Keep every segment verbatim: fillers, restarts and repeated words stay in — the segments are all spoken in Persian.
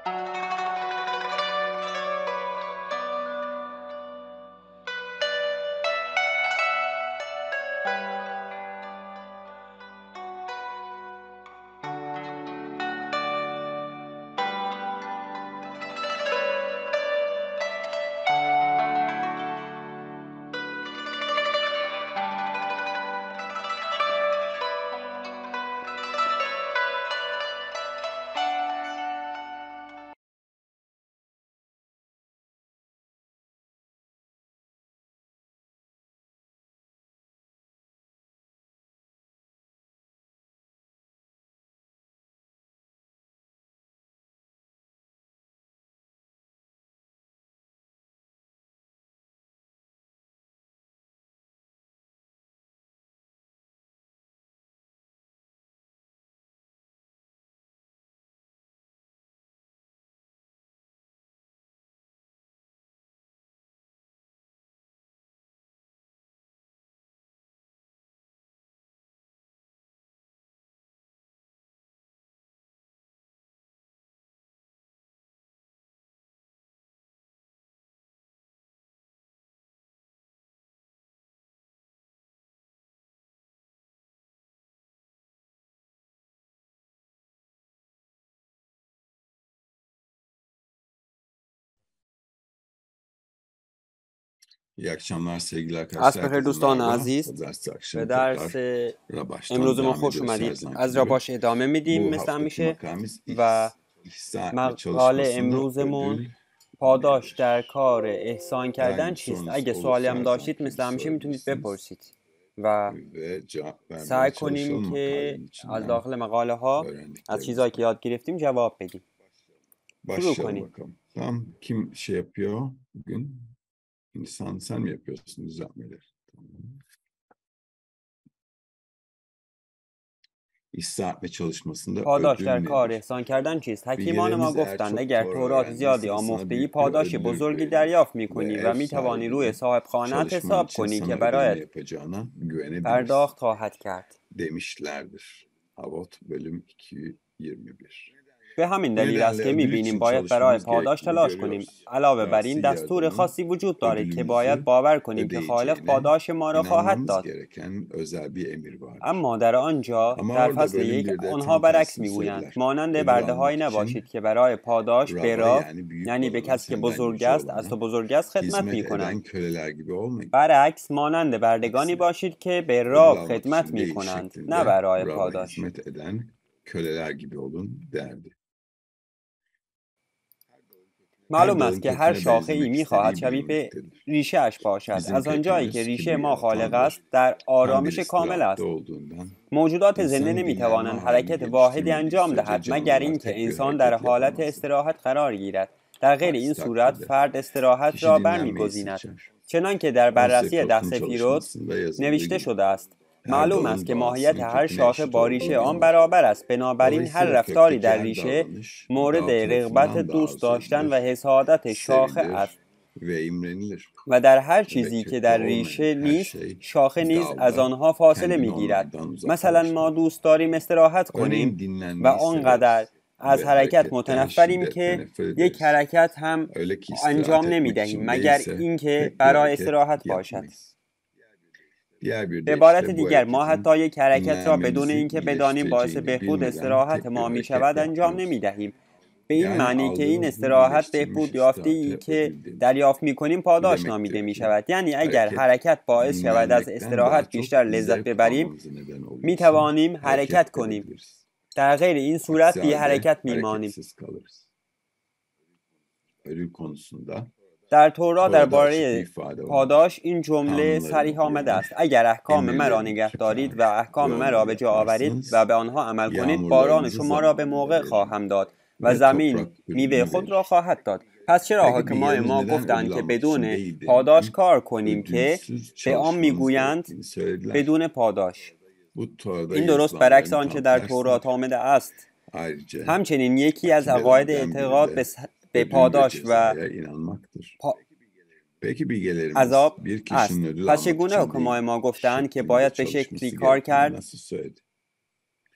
İyi akşamlar sevgili عصر arkadaşlar. بخیر دوستان Merhaba. عزیز. Bu ders به akşamı درس tekrar Rabaş'tan امروز ما devam خوش ediyoruz her اومدید. zamanki از gibi. راباش ادامه میدیم Bu مثل haftaki همیشه makalemiz و ihsan ve مقاله çalışmasında امروزمون ödül پاداش در nedir? کار احسان کردن Herhangi bir چیست؟ sorunuz اگه سوالی olursa هم her داشتید zamanki gibi مثل همیشه میتونید sorabilirsiniz بپرسید و ve cevap vermeye سعی کنیم çalışalım که makalenin از içinden داخل مقاله ها از چیزایی که öğrendiklerimizden. یاد گرفتیم جواب بدیم. شروع Başlayalım کنیم. bakalım. Tamam, kim şey yapıyor bugün? İnsan sen mi yapıyorsun düzeltmeleri? Tamam. İhsan ve çalışmasında پاداش در ödül کار nedir? احسان کردن چیست؟ حکیمان ما Bilgelerimiz eğer گفتند çok اگر Tora تورات زیادی öğrendiysen sana آموخته ای büyük bir پاداش ödül بزرگی verilir دریافت ve میکنی و ev میتوانی روی sahibinin صاحب خانه‌ات çalışman حساب için کنی که sana ödeme برایت yapacağına güvenebilirsin پرداخت خواهد کرد. demişlerdir. Havot bölüm iki yüz yirmi bir. به همین Bu دلیل است nedenle که ödül میبینیم için باید برای çalışmamız پاداش gerektiğini تلاش کنیم. görüyoruz. علاوه بر این Rahsi دستور Yaradan'ın خاصی وجود دارد که باید ödülümüzü باور کنیم که خالق ödeyeceğine پاداش ما را خواهد inanmamız داد. gereken özel bir emir vardır. اما در آنجا Ama در orada فصل bölüm یک birde آنها tam برعکس tersini میگویند söylediler. مانند Ödül برده almak هایی için نباشید که برای پاداش Rab'a براف yani büyük یعنی به olana, کسی که senden بزرگ yüce است از تو olana بزرگ است خدمت hizmet میکنند. eden köleler gibi olmayın. برعکس مانند بردگانی Aksine باشید که به ödül راب almak خدمت için değil میکنند نه şeklinde برای Rab'a پاداش. hizmet eden köleler gibi olun derdi. Her معلوم dalın است که هر köküne شاخه ای benzemek میخواهد istediği شبیه به bilinmektedir. ریشه اش باشد. Bizim از آنجایی که kökümüz ریشه ما خالق است kibriyatandır. در Tam bir آرامش کامل istirahatte است. olduğundan موجودات زنده insan dinlenme نمیتوانند halini حرکت واحدی geliştirmediği انجام sürece دهد مگر canlılar اینکه tek bir انسان در hareket حالت yapamazlar. استراحت قرار گیرد. در غیر این Aksi صورت takdirde فرد استراحت kişi را dinlenmeyi برمیگزیند. seçer. چنان که در بررسی Onsefot'un دستفیروت çalışmasında yazıldığı نوشته gibi شده است her معلوم است dalın که ماهیت doğasının هر köküne شاخه eşit با ریشه olduğu آن bilinir. برابر است. بنابراین هر Dolayısıyla رفتاری kökteki در her ریشه davranış مورد dal رغبت tarafından daha دوست arzu داشتن و edilir, حسادت شاخه است sevilir ve imrenilir. و در هر Ve چیزی که kökte در olmayan ریشه her نیست şey شاخه نیز از dalda آنها فاصله kendini میگیرد. onlardan مثلا ما uzaklaştırır. دوست داریم استراحت کنیم Örneğin و dinlenmeyi آنقدر severiz از ve حرکت hareketten متنفریم şiddetle که nefret یک ederiz. حرکت هم Öyle ki istirahat انجام نمی etmek دهیم için مگر değilse اینکه tek bir برای hareket استراحت باشد. yapmayız. Diğer bir به عبارت deyişle bu دیگر ما hareketin حتی یک حرکت را بدون dinlenmemizi اینکه بدانیم باعث iyileştireceğini بهبود bilmeden استراحت tek bir ما می hareket شود انجام نمی yapmıyoruz. دهیم. به این Yani معنی که این aldığımız bu استراحت iyileştirilmiş بهبود یافته ای istirahate که ödül denir. دریافت می کنیم Bu پاداش نامیده demektir می ki شود. یعنی اگر hareket حرکت باعث شود از dinlenmekten daha استراحت çok بیشتر لذت zevk ببریم almamıza neden می olursa توانیم حرکت hareket کنیم. edebiliriz. در غیر این صورت Aksi بی halde حرکت می مانیم. hareketsiz kalırız. Ödül konusunda در تورات Tora'da açık bir درباره ifade vardır. پاداش این جمله Kanunlarımı صریح آمده است uyanır, اگر احکام مرا emirlerimi نگه دارید و tutar ve احکام مرا onları به جا آورید و yaparsanız به آنها عمل کنید باران yağmurlarınızı شما را به zamanında موقع veririm خواهم داد و ve زمین toprak میوه ürününü خود را verir. خواهد داد. پس چرا Peki حاکمان bilgelerimiz ما neden گفتند ödül که almak için بدون değil پاداش denildi, کار کنیم که ödülsüz به آن çalışmanız میگویند gerektiğini söylediler. بدون پاداش؟ Bu Tora'da این درست برعکس yazılanların آنچه tam در تورات tersidir. آمده است. Ayrıca همچنین یکی از عقاید akidelerden biri اعتقاد به, de س- به ödül ve پاداش و cezaya inanmaktır. پا... Peki bilgelerimiz عذاب bir است. kişinin ödül پس almak چگونه için حکمای değil ما گفتند که şeklinde باید به شکلی çalışması کار gerektiğini کرد nasıl söyledi?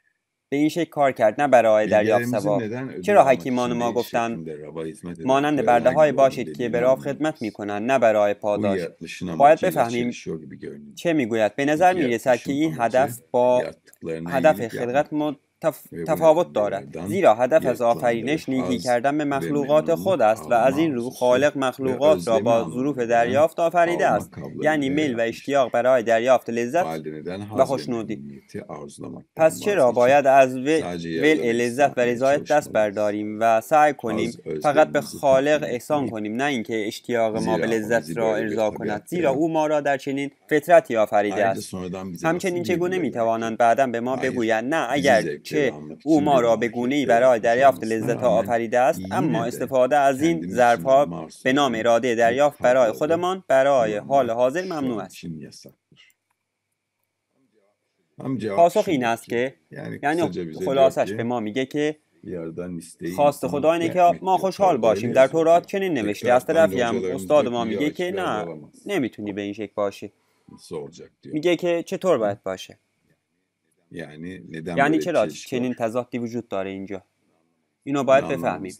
به این شکل کار کرد، نه برای دریافت ثواب. چرا حکیمان ما گفتند مانند برده های باشید که به راه خدمت می کنند، نه برای پاداش؟ باید بفهمیم چه می گوید. به نظر می رسد که این هدف با هدف خلقت تف... تفاوت دارد، زیرا هدف از آفرینش نیکی کردن به مخلوقات خود است و از این رو خالق مخلوقات را با ظروف دریافت آفریده است، یعنی میل و اشتیاق برای دریافت لذت و خوشنودی. پس چرا باید از ولع لذت و رضایت دست برداریم و سعی کنیم فقط به خالق احسان کنیم، نه اینکه اشتیاق ما به لذت را ارضا کند، زیرا او ما را در چنین فطرتی آفریده است. همچنین چگونه میتوانند بعداً به ما بگویند نه، اگر چه او ما را به گونه‌ای برای دریافت لذت ها آفریده است، اما استفاده از این ظرف‌ها به نام اراده دریافت برای خودمان برای حال حاضر ممنوع است. پاسخ این است که یعنی خلاصش به ما میگه که خواست خدا اینه که ما خوشحال باشیم. در تورات چنین نوشته. از طرفی هم استاد ما میگه که نه، نمیتونی به این شکل باشی. میگه که چطور باید باشه؟ یعنی یعنی چرا چنین تضادی وجود داره اینجا؟ اینو باید بفهمیم.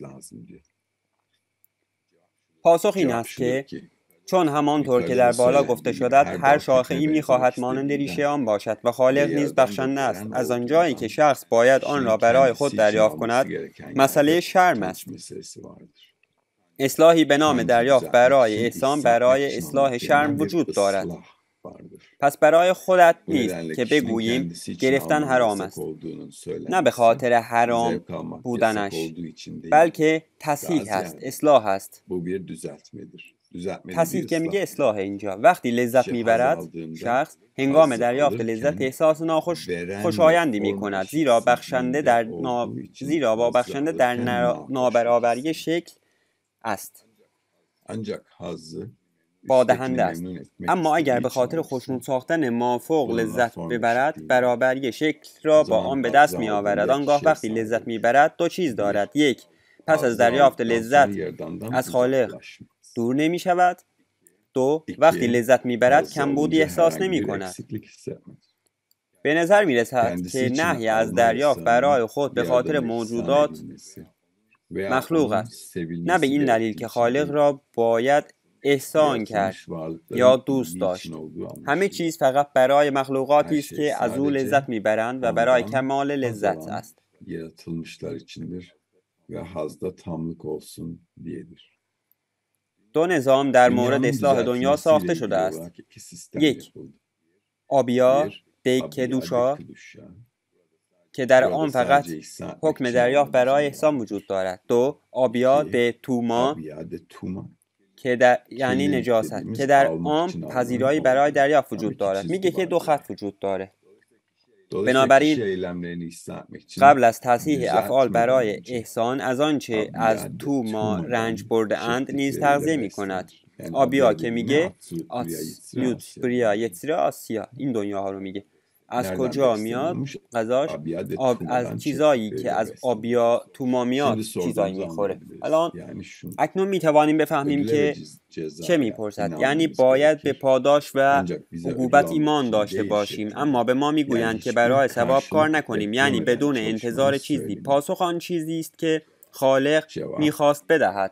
پاسخ این است که چون همانطور که در بالا گفته شده، هر شاخه ای میخواهد مانند ریشه آن باشد و خالق نیز بخشنده است. از آنجایی که شخص باید آن را برای خود دریافت کند، مسئله شرم است. اصلاحی به نام دریافت برای احسان برای اصلاح شرم وجود دارد. پس برای خودت نیست که بگوییم گرفتن حرام است، نه به خاطر حرام بودنش، بلکه تصحیح است، اصلاح است. تصحیح که میگه اصلاح. اینجا وقتی لذت میبرد شخص هنگام دریافت لذت احساس ناخوش خوشایندی میکند، زیرا بخشنده در نا... زیرا با بخشنده در نابرابری شکل است، با دهنده است. اما اگر به خاطر خوشنود ساختن مافوق لذت ببرد، برابری شکل را با آن به دست می آورد. آنگاه وقتی لذت می برد دو چیز دارد: یک، پس از دریافت لذت از خالق دور نمی شود. دو، وقتی لذت می برد کمبودی احساس نمی کند. به نظر می رسد که نهی از دریافت برای خود به خاطر موجودات مخلوق است، نه به این دلیل که خالق را باید احسان کرد یا دوست داشت. همه چیز فقط برای مخلوقاتی است که از او لذت میبرند و برای کمال لذت است. yaratılmışlar içindir ve hazda tamlık olsun diyedir. دو نظام در مورد اصلاح دنیا ساخته شده است. یک، آبیا دیکدوشا که در آن فقط حکم دریافت برای احسان وجود دارد. دو، آبیا د توما که در یعنی نجاست که در آن پذیرایی برای دریافت وجود دارد. میگه که دو خط وجود داره. بنابراین قبل از تصحیح افعال برای احسان، از آنچه از تو ما رنج برده اند نیز تغذیه می کند. آبیا که میگه آسیوت بریا یتسیرا آسیا، این دنیاها رو میگه. از کجا میاد غذاش؟ آب از چیزایی که از آبیا تو ما میاد چیزایی میخوره. الان اکنون میتوانیم بفهمیم که چه میپرسد. یعنی باید به پاداش و عقوبت ایمان داشته باشیم، اما به ما میگویند که برای ثواب کار نکنیم، یعنی بدون انتظار چیزی. پاسخ آن چیزی است که خالق میخواست بدهد،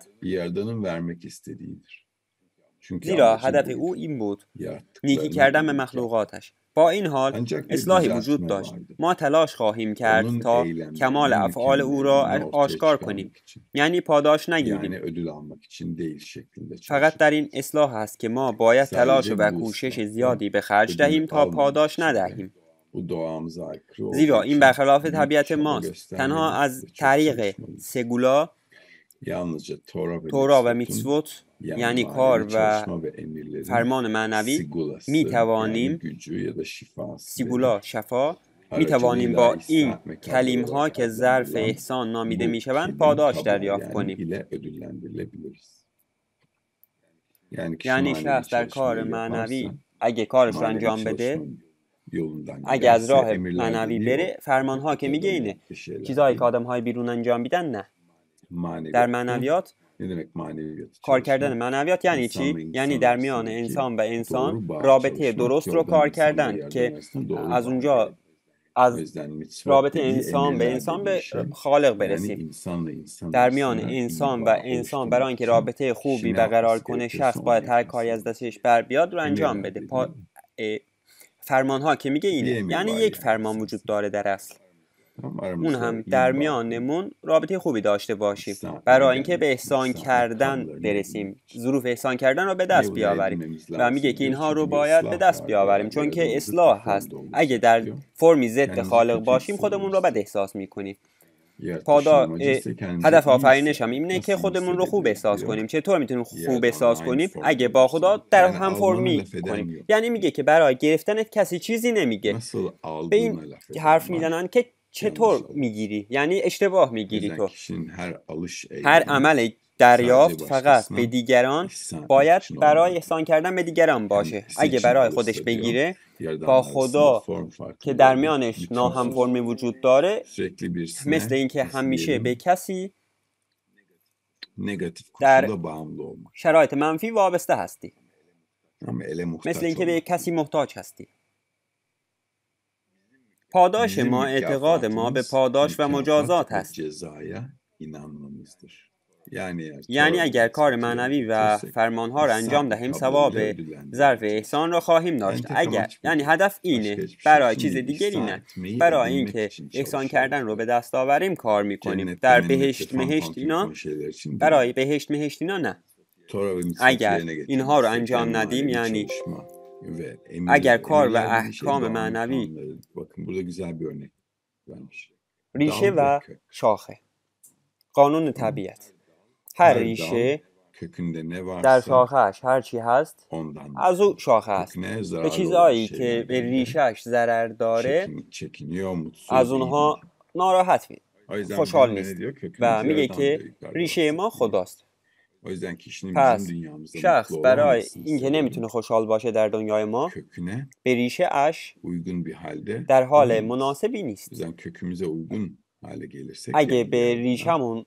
زیرا هدف او این بود: نیکی کردن به مخلوقاتش. با این حال اصلاحی وجود داشت. ما تلاش خواهیم کرد تا کمال افعال او را آشکار کنیم، یعنی پاداش نگیریم. فقط در این اصلاح است که ما باید تلاش و کوشش زیادی به خرج دهیم تا پاداش ندهیم، زیرا این برخلاف طبیعت ماست. تنها از طریق سگولا، تورا و میتسوت، یعنی کار و فرمان معنوی، می توانیم سیگولا شفا می توانیم با این کلیم ها که ظرف احسان نامیده می شوند پاداش دریافت کنیم. یعنی شخص در کار معنوی اگه کارش رو انجام بده، اگه از راه معنوی بره، فرمان ها که میگه اینه. چیزهایی که آدم های بیرون انجام میدن نه. در معنویات کار کردن معنویات یعنی چی؟ یعنی در میان انسان و انسان رابطه درست رو کار کردن که از اونجا از رابطه انسان به انسان به خالق برسیم. در میان انسان و انسان برای اینکه رابطه خوبی برقرار کنه شخص باید هر کاری از دستش بر بیاد رو انجام بده. پا... فرمان ها که میگه اینه، یعنی یک فرمان وجود داره در اصل، اون هم در میانمون رابطه خوبی داشته باشیم برای اینکه به احسان کردن برسیم، ظروف احسان کردن رو به دست بیاوریم و میگه که اینها رو باید به دست بیاوریم چون که اصلاح هست. اگه در فرمی ضد خالق باشیم خودمون رو بد احساس میکنیم. پادا هدف آفرینش هم اینه که خودمون رو خوب احساس کنیم. چطور میتونیم خوب احساس کنیم؟ اگه با خدا در هم فرمی کنیم. یعنی میگه که برای گرفتن کسی چیزی نمیگه. به این حرف میزنن که چطور میگیری؟ یعنی اشتباه میگیری تو. هر عمل دریافت فقط به دیگران باید برای احسان کردن به دیگران باشه. اگه برای خودش بگیره با خدا که در میانش ناهم فرمی وجود داره، مثل اینکه همیشه به کسی در شرایط منفی وابسته هستی، مثل اینکه به کسی محتاج هستی. پاداش ما، اعتقاد ما به پاداش و مجازات هست. یعنی اگر کار معنوی و فرمانها را انجام دهیم ثواب ظرف احسان را خواهیم داشت. اگر یعنی هدف اینه، برای چیز دیگری نه، برای اینکه احسان کردن رو به دست آوریم کار میکنیم. در بهشت مهشت اینا، برای بهشت مهشت اینا نه. اگر اینها رو انجام ندیم، یعنی اگر کار و احکام معنوی ریشه و شاخه، قانون طبیعت، هر ریشه در شاخهش هر چی هست از او شاخه هست. به چیزهایی که به ریشهش ضرر داره از اونها ناراحت می خوشحال نیست و میگه که ریشه ما خداست. پس شخص برای اینکه نمیتونه خوشحال باشه در دنیای ما، به ریشه اش در حال مناسبی نیست. اگه به ریشمون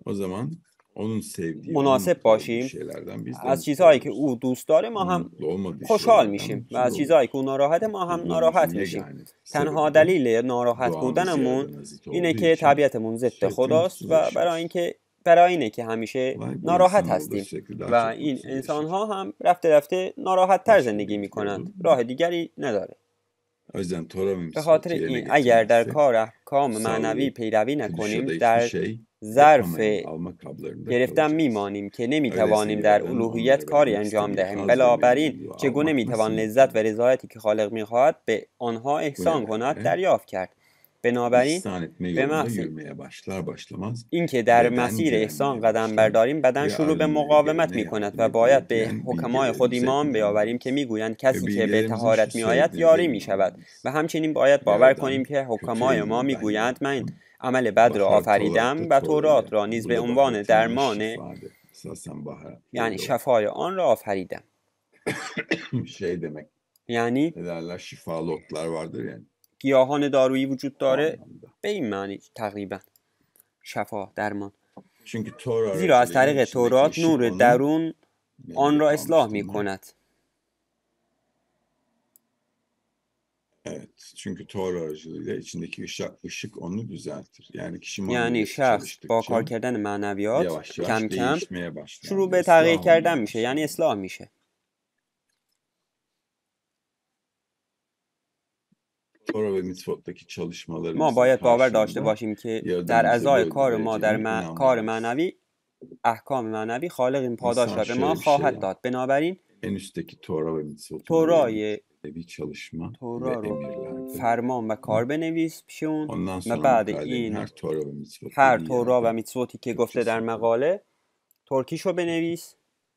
مناسب باشیم، از چیزهایی که او دوست داره ما هم خوشحال میشیم و از چیزهایی که او ناراحته ما هم ناراحت میشیم. تنها دلیل ناراحت بودنمون اینه که طبیعتمون ضد خداست و برای اینکه برای اینه که همیشه ناراحت هستیم و این انسان ها هم رفته رفته ناراحت تر زندگی میکنند. راه دیگری نداره. به خاطر این اگر در کار احکام معنوی پیروی نکنیم، در ظرف گرفتن میمانیم که نمیتوانیم در الوهیت کاری انجام دهیم. بنابراین چگونه میتوان لذت و رضایتی که خالق میخواهد به آنها احسان کند دریافت کرد؟ بنابراین به محض اینکه در مسیر احسان قدم برداریم، بدن شروع به مقاومت می کند و باید به حکمای خود ایمان بیاوریم که میگویند کسی که به طهارت می آید یاری می شود و همچنین باید باور کنیم که حکمای ما میگویند من عمل بد را آفریدم و تورات را نیز به عنوان درمان یعنی شفای آن را آفریدم. یعنی گیاهان دارویی وجود داره به این معنی تقریبا شفا، درمان. زیرا از طریق تورات نور درون آن را اصلاح می کند. Evet, çünkü Tor aracılığıyla içindeki ışık, ışık onu düzeltir. Yani kişi یعنی شخص با کار کردن معنویات کم کم شروع به تغییر کردن میشه، یعنی اصلاح میشه. ما باید باور داشته باشیم که در ازای کار ما در م... کار معنوی، احکام معنوی، خالق این پاداش را به ما خواهد داد. بنابراین تورای تورا رو فرمان و کار بنویس پیش اون و بعد این هر تورا و میتسوتی که گفته در مقاله ترکیشو بنویس.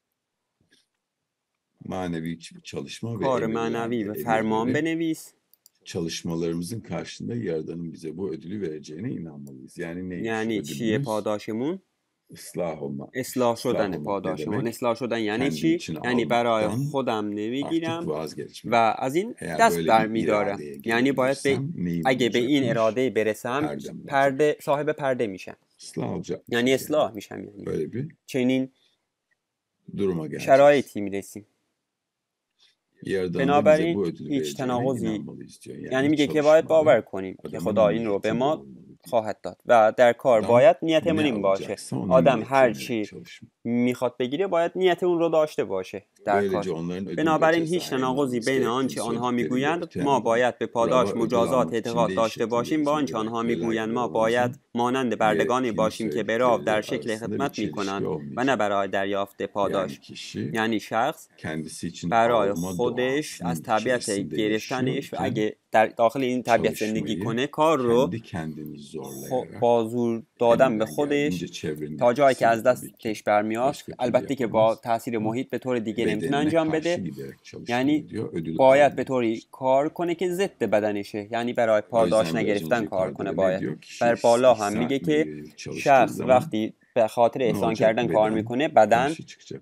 کار معنوی و فرمان بنویس. çalışmalarımızın karşında Yaradan'ın bize bu ödülü vereceğine inanmalıyız. Yani ne? یعنی چیه پاداشمون؟ اصلاح olma. اصلاح شدن پاداشمون. اصلاح شدن یعنی چی؟ یعنی برای خودم نمیگیرم و از این دست برمیدارم. یعنی باید به اگه به این اراده برسم پرده صاحب پرده میشم. یعنی اصلاح میشم. یعنی چنین شرایطی میرسیم. بنابراین هیچ تناقضی، یعنی میگه که باید باور کنیم که خدا این رو به ما خواهد داد و در کار باید نیتمون این باشه. آدم هر چی میخواد بگیره باید نیت اون رو داشته باشه در کار. بنابراین هیچ تناقضی بین آنچه آنها میگویند ما باید به پاداش مجازات اعتقاد داشته باشیم با آنچه آنها میگویند ما باید مانند بردگانی باشیم که به راه در شکل خدمت میکنند و نه برای دریافت پاداش. یعنی شخص برای خودش از طبیعت گرفتنش و اگه در داخل این طبیعت زندگی کنه کار رو با زور دادن به خودش تا جایی که از دستش برمیاد، البته که با تاثیر محیط به طور دیگه نمیتونه انجام بده، یعنی باید به طوری کار کنه که ضد بدنشه، یعنی برای پاداش نگرفتن کار کنه. باید بر بالا هم میگه که شخص وقتی به خاطر احسان کردن کار میکنه بدن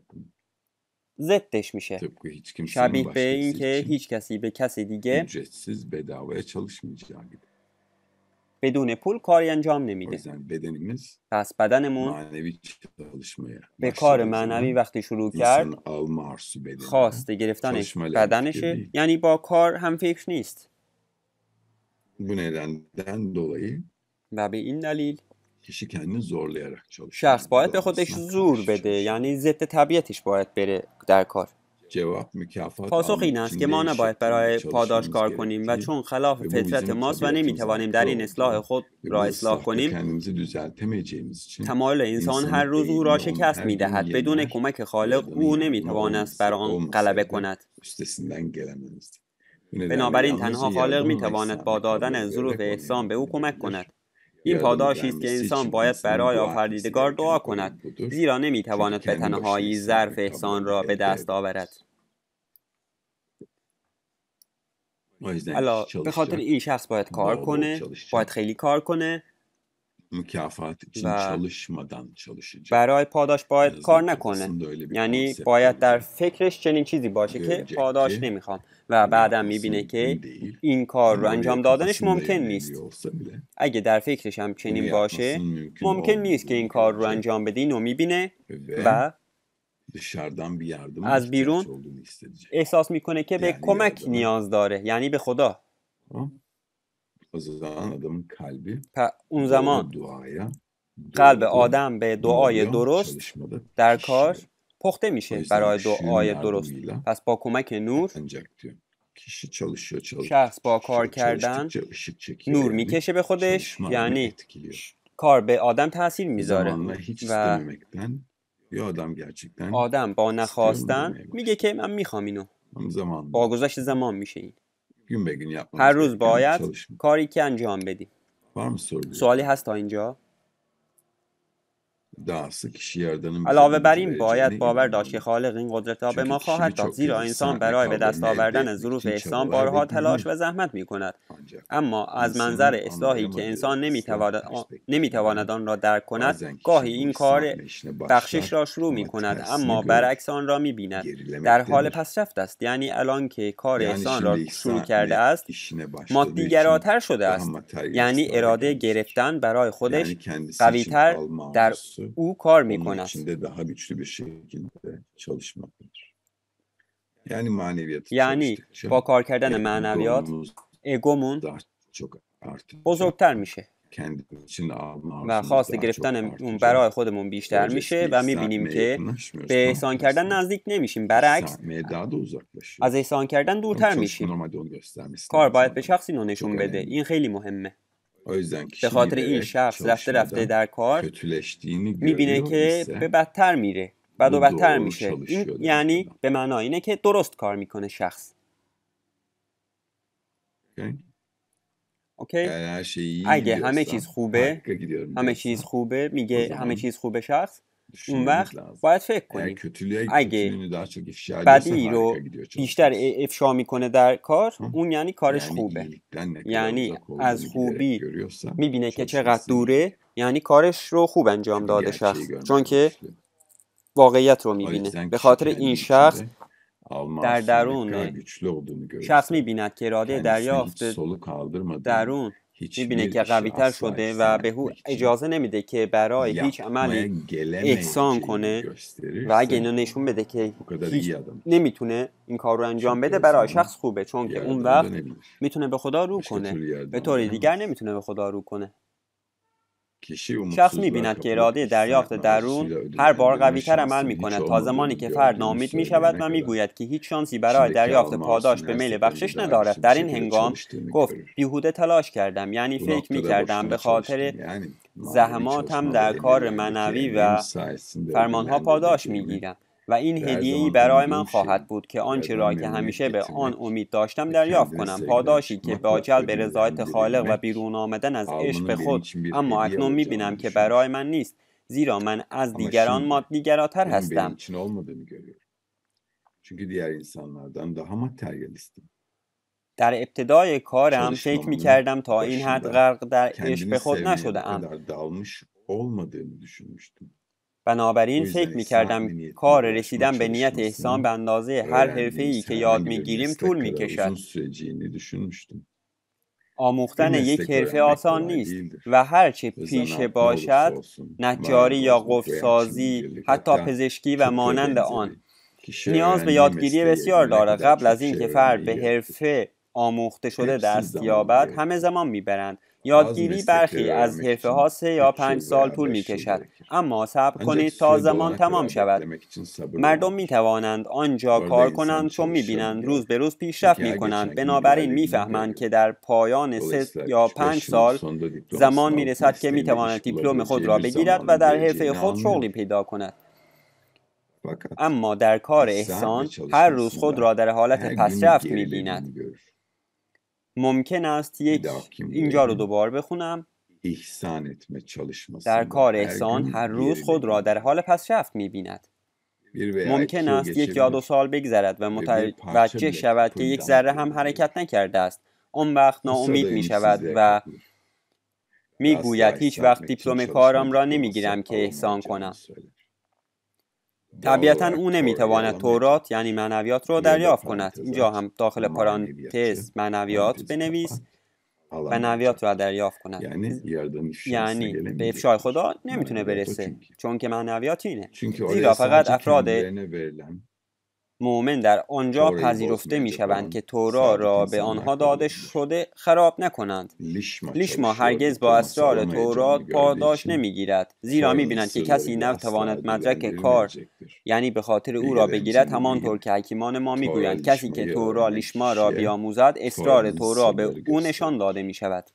ضدش میشه، شبیه به این که هیچ کسی به کسی دیگه بدون پول کاری انجام نمیده. پس بدنمون به کار معنوی وقتی شروع کرد خواست گرفتنش بدنشه، یعنی با کار هم فکر نیست. و به این دلیل شخص باید به خودش زور بده، یعنی ضد طبیعتش باید بره در کار. پاسخ این است که ما نباید برای پاداش کار کنیم و چون خلاف فطرت ماست و نمیتوانیم در این اصلاح خود را اصلاح کنیم، تمایل انسان هر روز او را شکست میدهد. بدون کمک خالق او نمیتواند بر آن غلبه کند. بنابراین تنها خالق میتواند با دادن ظروف احسان به او کمک کند. این پاداشی است که انسان باید برای آفریدگار دعا کند، زیرا نمیتواند به تنهایی ظرف احسان را به دست آورد. حالا به خاطر این شخص باید کار کنه، باید خیلی کار کنه و برای پاداش باید کار نکنه. یعنی باید در فکرش چنین چیزی باشه که پاداش نمیخوام و بعدم میبینه که این کار رو انجام دادنش ممکن نیست. اگه در فکرش هم چنین باشه ممکن نیست که این کار رو انجام بده. اینو میبینه و از بیرون احساس میکنه که به کمک نیاز داره، یعنی به خدا. اون زمان قلب آدم به دعای درست در کار پخته میشه برای دعای درست. پس با کمک نور شخص با کار کردن نور میکشه به خودش، یعنی کار به آدم تاثیر میذاره و آدم با نخواستن میگه که من میخوام اینو. با گذشت زمان میشه این. هر روز باید کاری که انجام بدی. سوالی هست تا اینجا؟ علاوه بر این باید باور داشت که خالق این قدرت را به ما خواهد داد، زیرا انسان برای به دست آوردن ظروف احسان بارها تلاش و زحمت می کند. اما از منظر اصلاحی که انسان نمیتواند آن را درک کند، گاهی این کار بخشش را شروع می کند اما برعکس آن را می بیند. در حال پسرفت است، یعنی الان که کار احسان را شروع کرده است مادی‌گراتر شده است، یعنی اراده گرفتن برای خودش قوی‌تر در او کار میکند. یعنی با کار کردن معنویات اگومون بزرگتر میشه و خواست گرفتن اون برای خودمون بیشتر میشه و میبینیم که به احسان کردن نزدیک نمیشیم، برعکس از احسان کردن دورتر میشیم. کار باید به شخصی رو نشون بده. این خیلی مهمه. به خاطر این شخص رفته رفته در کار میبینه که به بدتر میره، بد و بدتر میشه. این یعنی به معنای اینه که درست کار میکنه شخص. اوکی؟ اگه همه چیز خوبه، همه چیز خوبه میگه همه چیز خوبه شخص، اون وقت باید فکر کنیم. اگه بدی رو بیشتر افشا میکنه در کار، اون یعنی کارش خوبه. یعنی از خوبی میبینه که چقدر دوره، یعنی کارش رو خوب انجام داده شخص، چون که واقعیت رو میبینه. به خاطر این شخص در درون شخص میبیند که اراده دریافت درون میبینه که قوی‌تر شده و به او اجازه نمیده که برای هیچ عملی احسان کنه و اگه اینو نشون بده که هیچ نمیتونه این کار رو انجام بده، برای شخص خوبه، چون که اون وقت میتونه به خدا رو کنه، به طور دیگر نمیتونه به خدا رو کنه. شخص می‌بیند که اراده دریافت درون هر بار قوی‌تر عمل می‌کند تا زمانی که فرد ناامید می‌شود و می‌گوید که هیچ شانسی برای دریافت پاداش به میل بخشش ندارد. در این هنگام گفت بیهوده تلاش کردم، یعنی فکر می‌کردم به خاطر زحماتم در کار معنوی و فرمانها پاداش می‌گیرم و این هدیه‌ای برای من خواهد بود که آنچه را که همیشه به آن امید داشتم دریافت کنم، پاداشی که با جلب رضایت خالق و بیرون آمدن از عشق خود. اما اکنون می‌بینم که برای من نیست، زیرا من از دیگران مادی‌گراتر هستم. در ابتدای کارم فکر می‌کردم تا این حد غرق در عشق خود نشده‌ام. بنابراین فکر می‌کردم کار رسیدن به نیت احسان به اندازه هر حرفه‌ای که یاد می‌گیریم طول می‌کشد. آموختن یک حرفه آسان نیست و هر چه پیشه باشد، نجاری یا قفل‌سازی، حتی پزشکی و مانند آن، نیاز به یادگیری بسیار دارد. قبل از اینکه فرد به حرفه آموخته شده دست یابد، همه زمان میبرند. یادگیری برخی از حرفه ها سه یا پنج سال طول می کشد، اما صبر کنید تا زمان تمام شود. مردم می توانند آنجا کار کنند چون می بینند روز به روز پیشرفت می کنند، بنابراین می فهمند که در پایان سه یا پنج سال زمان می رسد که می تواند دیپلم خود را بگیرد و در حرفه خود شغلی پیدا کند. اما در کار احسان هر روز خود را در حالت پسرفت می بیند. ممکن است یک اینجا رو دوباره بخونم. در کار احسان هر روز خود را در حال پسرفت می بیند. ممکن است یک یا دو سال بگذرد و متوجه شود که یک ذره هم حرکت نکرده است. اون وقت ناامید می شود و می گوید هیچ وقت دیپلم کارم را نمی گیرم که احسان کنم. طبیعتاً او نمیتواند تورات یعنی معنویات رو دریافت کند. اینجا هم داخل پرانتز معنویات بنویس، معنویات را دریافت کند. یعنی به افشای خدا نمیتونه برسه، چون که معنویات اینه. زیرا فقط افراد مؤمن در آنجا پذیرفته میشوند که تورا را به آنها داده شده خراب نکنند. لیشما هرگز با اسرار تورات پاداش نمیگیرد، زیرا میبینند که کسی نتواند مدرک کار یعنی به خاطر او را بگیرد. همانطور که حکیمان ما میگویند کسی که تورا لیشما را بیاموزد، اسرار تورا به او نشان داده میشود.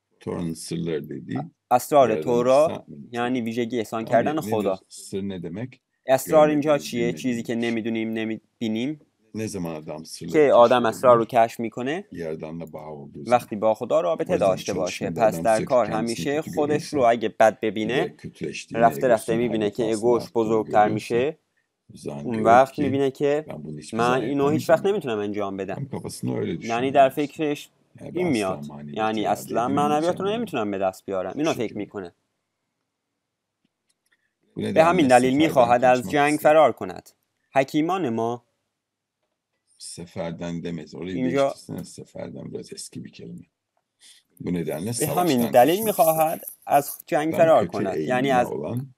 اسرار تورا یعنی ویژگی احسان کردن خدا. اسرار اینجا چیه؟ چیزی که نمیدونیم نمیبینیم. که آدم اسرار رو کشف میکنه وقتی با خدا رابطه داشته باشه. پس در کار همیشه خودش رو اگه بد ببینه، رفته رفته میبینه که اگوش بزرگتر میشه. اون وقت میبینه که من اینو هیچ وقت نمیتونم انجام بدم. یعنی در فکرش این میاد، یعنی اصلا معنویات رو نمیتونم به دست بیارم. اینو فکر میکنه. به همین دلیل میخواهد از جنگ فرار کند. حکیمان ما اینجا به همین dلیل میخواهد از جنگ فرار کند. یعنی از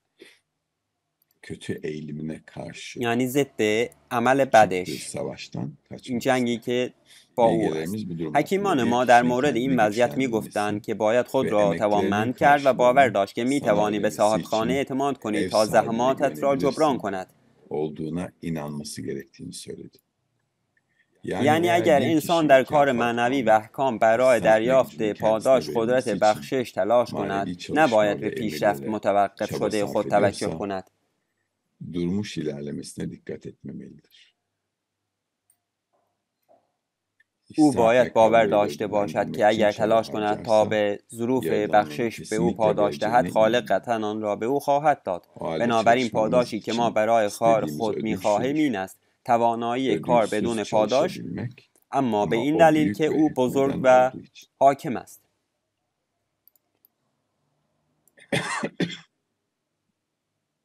یعنی ضد عمل بدش، این جنگی که با او است. حکیمان ما در مورد این وضعیت میگفتند که باید خود را توانمند کرد و باور داشت که میتوانی به صاحبخانه اعتماد کنی تا زحماتت را جبران کند. یعنی اگر انسان در کار معنوی و احکام برای دریافت پاداش قدرت بخشش تلاش کند، نباید به پیشرفت متوقف شده خود توجه کند. durmuş ilerlemesine dikkat etmemelidir. او باید باور داشته باشد که اگر تلاش کند تا به ظروف بخشش به او پاداش دهد، خالق قطعاً آن را به او خواهد داد. بنابراین پاداشی که ما برای کار خود می‌خواهیم این است: توانایی کار بدون پاداش، اما به این دلیل که او بزرگ و حاکم است.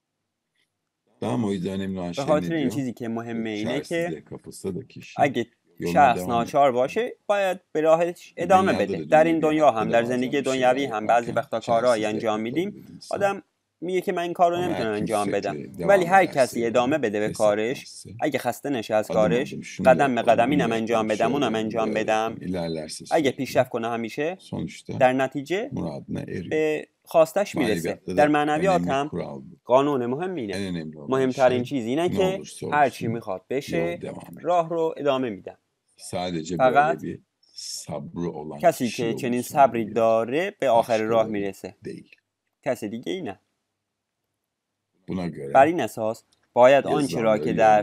به خاطر این چیزی که مهمه اینه که اگه شخص ناچار باشه باید به راهش ادامه بده. در این دنیا هم در زندگی دنیوی هم بعضی وقتا کارهایی انجام میدیم آدم میگه که من این کار رو نمیتونم انجام بدم، ولی هر کسی ادامه بده به کارش، اگه خسته نشه از کارش، قدم به قدم اینم انجام بدم اونم انجام بدم، اگه پیشرفت کنه همیشه در نتیجه به خواستش میرسه. در معنویات هم قانون مهم اینه، مهمترین چیز اینه که هر چی میخواد بشه راه رو ادامه میدم. فقط کسی که چنین صبری داره به آخر راه میرسه، کسی دیگه ای نه. بر این اساس باید آنچه را که در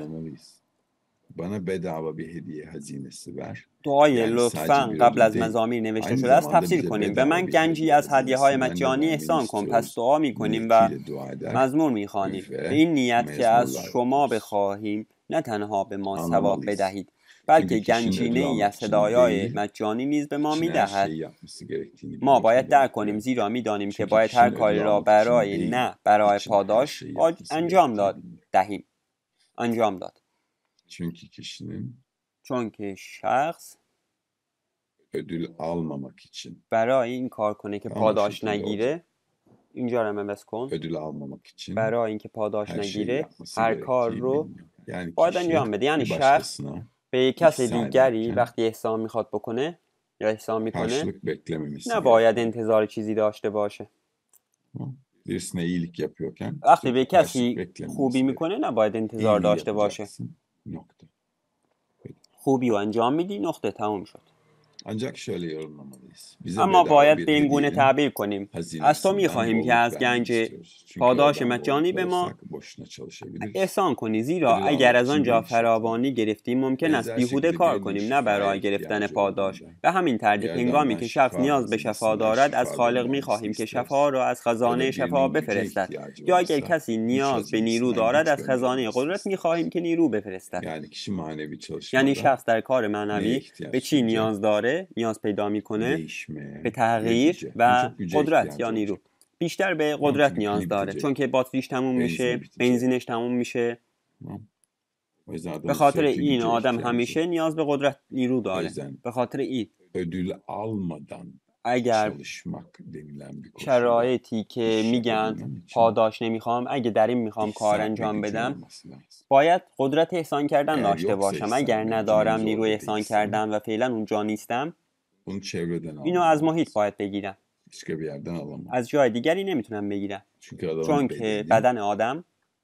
دعای لطفاً قبل از مزامیر نوشته شده است تفسیر کنیم. به من گنجی از هدیه های مجانی احسان کن. پس دعا می کنیم و مزمور می خوانیم به این نیت که از شما بخواهیم نه تنها به ما ثواب بدهید بلکه گنجینه ای از هدایای مجانی نیز به ما می دهد. ما باید درک کنیم زیرا می دانیم که باید هر کاری را برای نه برای پاداش انجام داد دهیم انجام داد. Çünkü kişinin چون که شخص ödül almamak için برای این کار کنه که پاداش نگیره، اینجا رو مبس کن، ödül almamak için برای اینکه پاداش her şeyi نگیره yapması هر کار gerektiğini رو bilmiyor. Yani باید kişi انجام بده. یعنی bir شخص başkasına به یک کس ihsan دیگری ederken وقتی احسان میخواد بکنه یا احسان میکنه karşılık beklememesi نباید gerekiyor. انتظار چیزی داشته باشه. Birisine iyilik yapıyorken وقتی به karşılık کسی beklememesi خوبی gerekiyor. میکنه نباید انتظار İyiliği داشته باشه. yapacaksın. Nokta. خوبی رو انجام میدی، نقطه، تموم شد. Ancak şöyle yorumlamalıyız. Bize اما bedava باید bir به این گونه hediyenin تعبیر کنیم از تو hazinesinden میخواهیم که bolluk از vermeni گنج istiyoruz. Çünkü پاداش oradan مجانی bolluk به ما alırsak boşuna çalışabiliriz. احسان کنی، زیرا ödül اگر almak از için آنجا değil, فراوانی گرفتیم ممکن است benzer بیهوده şekilde کار birinin کنیم نه şifaya برای گرفتن ihtiyacı پاداش. olduğunda به همین ترتیب هنگامی Yaradan'dan که شخص şifa نیاز به شفا hazinesinden دارد از şifa خالق göndermesini میخواهیم که isteriz. شفا را از Ya خزانه da شفا birinin güce بفرستد، ihtiyacı یا اگر varsa کسی güç نیاز به نیرو hazinesinden دارد güç از خزانه göndermesini قدرت isteriz. میخواهیم که نیرو بفرستد. Yani kişi manevi یعنی çalışmada شخص در کار neye معنوی ihtiyaç به چی duyacak? نیاز داره؟ نیاز پیدا میکنه Değişmeye به ve تغییر güce. En و çok güce قدرت یا ihtiyacı نیرو. olacak. بیشتر به Tamam, قدرت çünkü نیاز pili داره bitecek. چون که باتریش تموم Benzini میشه، bitecek. بنزینش تموم میشه. Tamam. O yüzden به adamın خاطر sürekli این güce آدم ihtiyacı. همیشه نیاز به قدرت نیرو O داره. yüzden به خاطر این ödül almadan اگر çalışmak denilen bir koşulda شرایطی که iş میگن yapabilmem için پاداش نمیخوام، اگه در این میخوام کار ihsan ve انجام gücün بدم olması lazım. باید قدرت احسان کردن Eğer داشته yoksa باشم. ihsan اگر ve gücün ندارم henüz نیروی orada احسان değilse کردن و فعلا اونجا نیستم، bunu çevreden اینو از almam محیط lazım. باید بگیرم، Başka bir yerden alamam. از جای دیگری نمیتونم بگیرم. Çünkü adamın چون که bedeni بدن آدم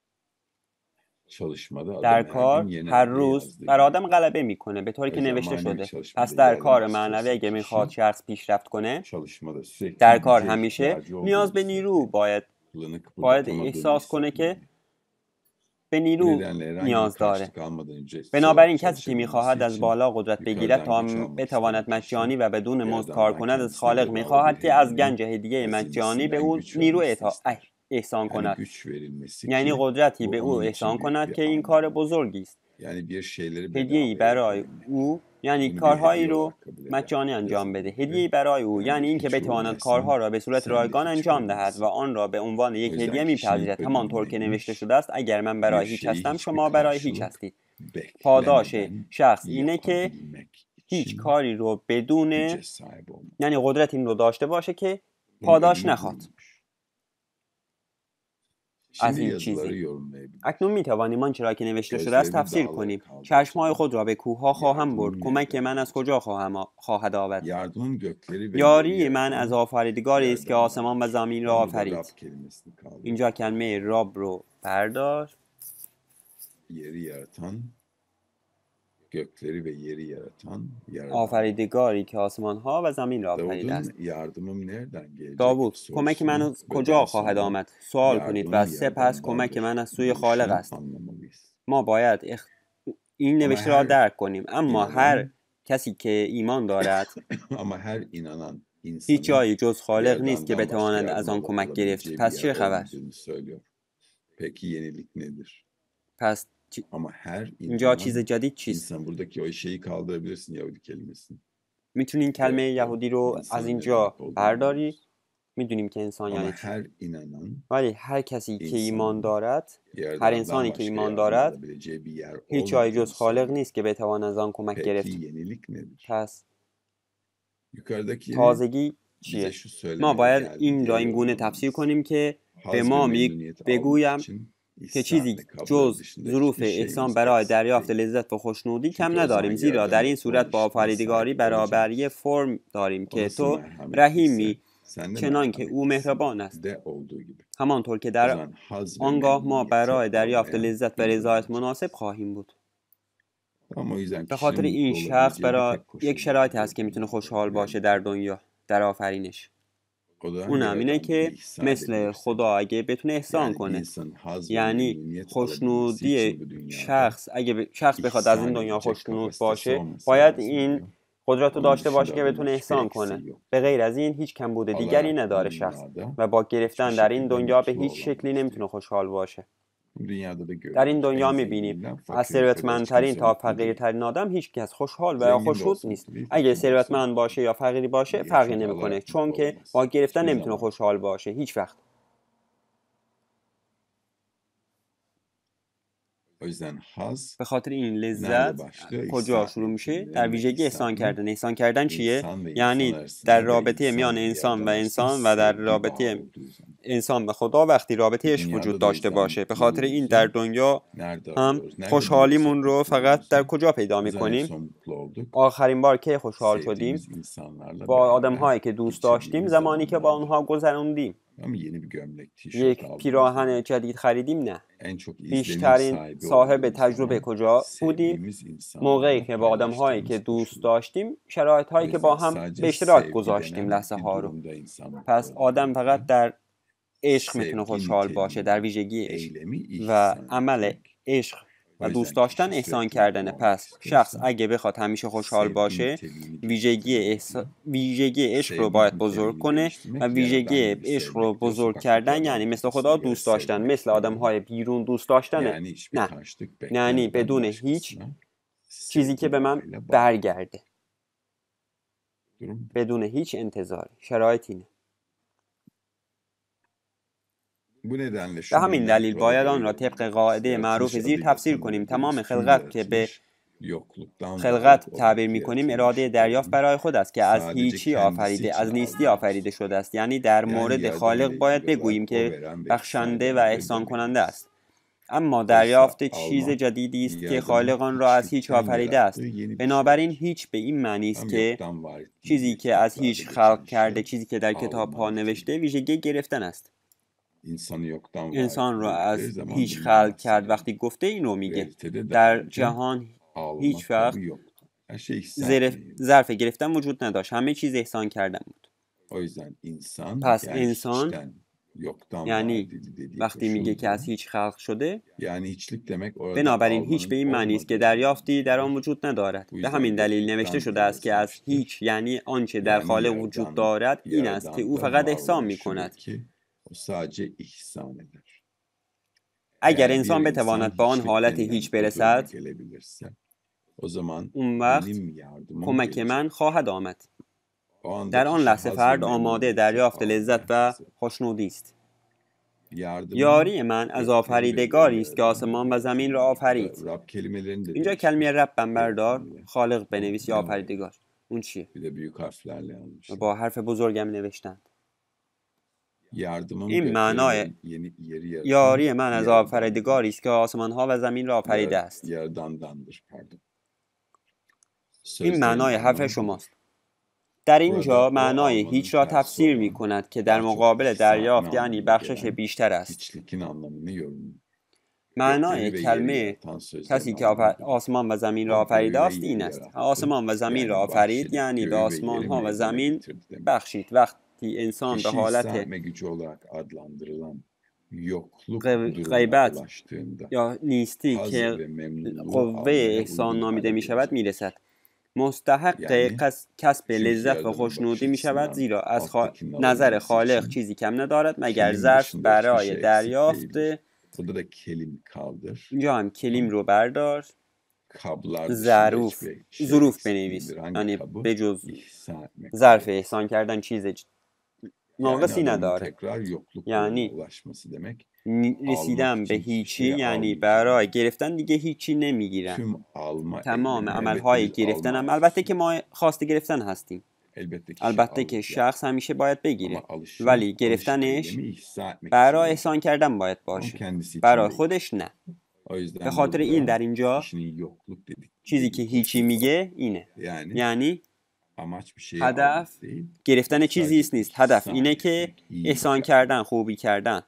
çalışmada در adamı her gün کار هر yener diye روز yazdığı بر gibi. آدم غلبه میکنه به طوری O که yüzden نوشته manevi شده. çalışmada پس در کار ilerlemek معنوی istiyorsa اگه kişi میخواد شخص پیشرفت کنه çalışmada sürekli در güce کار همیشه ihtiyacı olduğu نیاز به نیرو hissetmeli. باید Kılını باید kıpırdatammadığını احساس کنه که hissetmeli. به Bu نیرو nedenle herhangi bir نیاز داره. karşılık almadan önce hiçbir şey بنابراین کسی که çalışabilmesi میخواهد از için بالا قدرت بگیرد تا yukarıdan güç almak بتواند isteyen kişi مجانی و بدون مزد کار Yaradan'dan کند از kendisine خالق bedava میخواهد bir که از hediyenin گنج هدیه مجانی به hazinesinden او güç نیرو vermesini اتا- ister. احسان Yani کند، güç verilmesi یعنی ki قدرتی به bu او onun احسان için büyük کند bir که این کار anlam. بزرگی است. Yani bir şeyleri هدیه‌ای bedavaya برای yapabilmek. او یعنی Bunu bir کارهایی hediye رو olarak kabul eder. مجانی انجام Yazıldığı بده. gibi هدیه‌ای برای او ben یعنی de اینکه hiç بتواند کارها olmazsam را به صورت sen de رایگان hiç انجام دهد و olmazsın. آن را به عنوان O یک yüzden هدیه kişinin میپذیرد. همانطور که نوشته ödülü شده است اگر من bir برای هیچ şeyi هستم hiçbir شما برای هیچ karşılık هستید. پاداش beklemeden شخص اینه که yapabilmek هیچ için کاری رو بدون güce sahip olmak. یعنی قدرت این رو داشته باشه که Bunun پاداش ödülü نخواد buymuş. از Şimdi هیچ yazıları چیزی. yorumlayabilir. اکنون میتوانیم آنچه را که نوشته شده است Gözlerini تفسیر dağlara کنیم. kaldıracağım. چشمهای خود را به کوهها خواهم برد. Yardımım کمک nereden من از gelecek? کجا خواهم خواهد آمد؟ Yardımım gökleri ve yeri یاری من از yaratan آفریدگاری است که yerden آسمان و vardır. زمین را Ben burada آفرید. Rab kelimesini kaldırdım. اینجا کلمه راب رو بردار. Yeri yaratan, gökleri ve yeri yaratan yaradan. آفریدگاری که آسمان ها و زمین را آفریده است. Davud'un yardımım nereden gelecek داوود کمک من sorusuna از ve کجا daha خواهد sonra آمد؟ سوال کنید و yardımım سپس yerden کمک من از سوی vardır خالق görüşünü است. anlamalıyız. ما باید اخ... این Ama نوشته را her درک کنیم. اما هر inanan کسی که ایمان دارد ama her inanan هیچ insanın جایی جز خالق نیست که Yaradan'dan başka بتواند از yardım آن al- کمک گرفت. alabileceği bir پس yer چه خبر؟ olmadığını söylüyor. Peki yenilik nedir? پس چی- Ama her اینجا چیز inanan جدید چیست؟ insan buradaki o şeyi kaldırabilirsin Yahudi kelimesini. میتونی این کلمه Ve o یهودی رو از insanın ne اینجا demek olduğunu برداری؟ anlıyoruz. میدونیم که انسان Ama یعنی چی. her inanan ولی هر کسی که ایمان insanın دارد، هر yaradandan انسانی که başka ایمان yardım دارد، alabileceği bir yer هیچ جای جز olmadığını خالق söylüyor. نیست که بتوان از آن کمک Peki گرفت. yenilik nedir? پس Yukarıdaki تازگی bize چیه؟ şu ما söylemeye باید geldi این را diye این گونه تفسیر yorumlamalıyız. کنیم که به Haz ve ما می memnuniyet almak بگویم için که چیزی ihsan ve kabul جز dışında ظروف hiçbir احسان şeyimiz برای eksik دریافت değil. لذت و خوشنودی Çünkü کم o zaman نداریم، زیرا در Yaradan'la این صورت با olan ilişkine آفریدگاری sahip برابری olacağız. فرم داریم O که nasıl تو merhametliyse رحیمی sen de چنان که او merhametlisin مهربان است. de olduğu gibi. همانطور که O در zaman haz ve آنگاه ما memnuniyeti برای دریافت almaya لذت و uygun رضایت olacağız. مناسب خواهیم بود. Ama o yüzden به kişinin خاطر این mutlu شخص olabileceği bir برای tek یک koşul شرایطی هست که vardır میتونه dünyada. خوشحال باشه Yani در دنیا، در آفرینش. o da اونم اینه Yaradan که ihsan مثل edebilirse. خدا اگه بتونه احسان Yani bir کنه، insanın haz ve یعنی memnuniyet alabilmesi خوشنودی için bu dünyada شخص اگه ب- شخص بخواد از این ihsan دنیا edecek خوشنود kapasitesi باشه، olması باید lazım این diyor. قدرت رو Onun داشته باشه dışında که bunun بتونه hiçbir احسان کنه. eksiği yok. به غیر از این هیچ کمبود دیگری Alarak bu نداره شخص dünyada و با hiçbir گرفتن در این şekilde دنیا به mutlu هیچ شکلی olamaz نمیتونه diyor. خوشحال باشه. Bu dünyada da در این görüyoruz. دنیا En میبینیم zenginden از fakire kadar hiç ثروتمندترین kimse تا mutlu değil. فقیرترین آدم هیچ کس خوشحال و Zengin de خوشنود olsa نیست. mutlu değil, اگه fakir de olsa ثروتمند mutlu باشه değil. یا فقیری باشه Niye? فرقی Çünkü نمیکنه، alarak چون mutlu که olmaz. با گرفتن Hiçbir نمیتونه zaman. خوشحال باشه هیچ وقت. O yüzden haz به خاطر این nerede لذت başlıyor? کجا İhsan شروع میشه؟ ettiğinde. در Ne demek ویژگی احسان ihsan? کردن. احسان کردن چیه؟ İnsan ve insan یعنی در arasında ve رابطه میان insan انسان و Yaradan arasında انسان و در sevgi bağı رابطه olduğu zaman. انسان و خدا وقتی رابطه عشق وجود Dünyada da o داشته yüzden باشه. به خاطر این mutluluğumuzu در دنیا nerede هم arıyoruz? Nerede خوشحالیمون buluyorsak رو فقط در mutluluğumuzu کجا پیدا ne zaman en میکنیم؟ son mutlu olduk? آخرین بار که خوشحال شدیم؟ Sevdiğimiz insanlarla با آدم beraber هایی که دوست داشتیم، geçirdiğimiz زمانی که با zamanlarda. اونها گذروندیم. Ama yeni bir gömlek, tişört یک aldığımız پیراهن zaman جدید خریدیم؟ نه. en çok izlenim بیشترین sahibi صاحب olduğumuz تجربه zaman کجا بودیم؟ sevdiğimiz موقعی insanlarla که با آدم هایی که paylaştığımız دوست koşullar. داشتیم، شرایط O هایی که با yüzden هم sadece به اشتراک sevgi گذاشتیم denen لحظه bir ها رو. durumda insan mutlu پس آدم فقط olabiliyor. در عشق میتونه Sevgi خوشحال باشه، در niteliği, ویژگی عشق eylemi و ihsan عمل etmek. عشق O و yüzden دوست داشتن kişi احسان sürekli mutlu کردنه. olmak پس شخص istiyorsa اگه بخواد همیشه خوشحال sevgi باشه، niteliğini ویژگی geliştirmeli احس... diyor. ویژگی عشق رو Sevgi باید بزرگ niteliğini کنه و geliştirmek ویژگی Yaradan gibi عشق رو sevmek diyor. بزرگ Sokaktaki کردن یعنی adam مثل kafasına خدا göre دوست داشتن، sevmek مثل آدم değil. های بیرون دوست داشتنه؟ Yani hiçbir نه. karşılık یعنی beklemeden بدون هیچ başkasına چیزی که sevgi به من bağıyla bağlı. برگرده، Durum bu. بدون هیچ انتظاری. شرایط اینه. Bu nedenle به şu همین bilinen دلیل kurala باید göre آن را طبق yorumlamalıyız. قاعده معروف Yaratılış زیر adıyla تفسیر کنیم. tanımladığımız تمام tüm خلقت که به yaratılış yokluktan خلقت varlık تعبیر olarak میکنیم اراده yaratılmıştır دریافت diyorum. برای خود است که از Sadece هیچی kendisi آفریده، için از نیستی almıyoruz. آفریده شده است. یعنی در Yani مورد Yaradan'la خالق باید ilgili بگوییم olarak o که veren ve ihsan بخشنده و edendir احسان کننده demeliyiz. است. اما Oysa دریافت چیز almak جدیدی است که Yaradan'ın خالق آن را از هیچ hiçlikten آفریده است. yarattığı yeni bir بنابراین şeydir. هیچ به این معنی است Tam که yoktan var ettiği چیزی diye که از kitaplarda هیچ geçen خلق کرده، şey چیزی که در کتاب ها alma نوشته، niteliği. ویژگی گرفتن است. İnsanı yoktan var انسان را ettiği از zaman هیچ bundan خلق کرد bahsediyor. وقتی گفته این رو میگه. Realitede daha در önce جهان alma هیچ وقت kabı yoktu. Her şey ihsan ظرف etmeydi. ظرف گرفتن وجود نداشت، همه چیز احسان کردن بود. O yüzden insan پس yani انسان hiçten yoktan var یعنی edildi dediği وقتی میگه که از koşulda هیچ خلق شده، yani hiçlik demek orada بنابراین هیچ به almanın این معنی است که olmadığı دریافتی در آن anlamındadır. وجود ندارد. Bu به yüzden همین دلیل نوشته yokluktan شده diye است که از yazılmıştır. هیچ یعنی آنچه در Yani خالق وجود Yaradan, دارد این است که Yaradan او da فقط احسان varlığına می şudur کند. ki o sadece ihsan eder. اگر Eğer bir انسان insan بتواند به آن حالت hiçlik هیچ denilen o duruma برسد، gelebilirse o zaman اون وقت benim yardımım کمک gelecek. من خواهد آمد. O anda در آن kişi لحظه haz ve فرد آماده memnuniyeti دریافت almaya لذت و hazır. خوشنودی است. Yardımım یاری من از gökleri ve آفریدگاری yeri است که yaratan آسمان و زمین را burada آفرید. Rab kelimelerini de اینجا کلمه değiştir. ربم بردار، Öğretmeniyle. خالق Tamam. بنویس یا Ne var? آفریدگار. اون چیه؟ Bir de büyük harflerle yazmışlar. با حرف بزرگم نوشتند. Yardımım این gökleri معنای ve yeni yeri yaratan یاری من از Yaradan'dır. آفریدگاری است که آسمان ها و زمین را آفریده Yar- است. Yaradan'dandır pardon. این Sözlerin معنای حرف anlamı budur. شماست. در Burada اینجا o معنای almanın هیچ را tersi تفسیر می olan کند که در daha çok مقابل ihsan دریافت یعنی anlamına بخشش gelen بیشتر است. hiçlikin anlamını yorumluyor. معنای Gökleri ve yeri کلمه yaratan sözlerin کسی که anlamı آفر... budur. آسمان و زمین را O آفریده göğü ve است این yeri است. yarattı. آسمان و زمین را Yani آفرید bahşedip یعنی به göğü ve آسمان yeri ها و meydana زمین getirdi demek. بخشید. وقتی انسان به Kişi حالت ihsan etme gücü olarak adlandırılan yokluk غیب- durumuna غیبت ulaştığında یا نیستی haz که ve memnunluğu قوه almaya احسان uygun نامیده hale می شود می gelecektir. رسد. مستحق Yani کس- کسب çünkü لذت و Yaradan'ın خوشنودی bakış می شود، açısından زیرا از خا- alttakinin نظر alabilmesi خالق için چیزی کم ندارد مگر kelim ظرف dışında hiçbir برای şey eksik دریافت. değildir. Burada da kelim kaldır. اینجا هم کلیم Tamam. رو بردار، Kablar dışında ظروف hiçbir şey ظروف eksik بنویس، değildir. Hangi یعنی kabı? به جز İhsan etmek ظرف kabı. احسان کردن چیز ج- ناقصی نداره. tekrar yokluk یعنی durumuna ulaşması demek. رسیدن به için hiçbir هیچی şey یعنی almayacağım. برای گرفتن دیگه هیچی نمیگیرن. Tüm alma تمام eylemi, عملهای elbette biz گرفتن هم alma البته که arzusuyuz. ما خواست گرفتن هستیم. Elbette kişi البته که alır, شخص همیشه باید بگیره. Ama alışın, ولی alış گرفتنش eylemi ihsa etmek için برای olacak. احسان کردن باید Ama باشه. kendisi için برای değil. خودش نه. O yüzden به خاطر این burada در اینجا kişinin yokluk dedik. چیزی که هیچی میگه اینه. Yani یعنی amaç bir şeyi هدف almak değil. گرفتن sadece چیزی نیست. هدف ihsan اینه که etmek, iyilik احسان yapmak. کردن، خوبی کردن.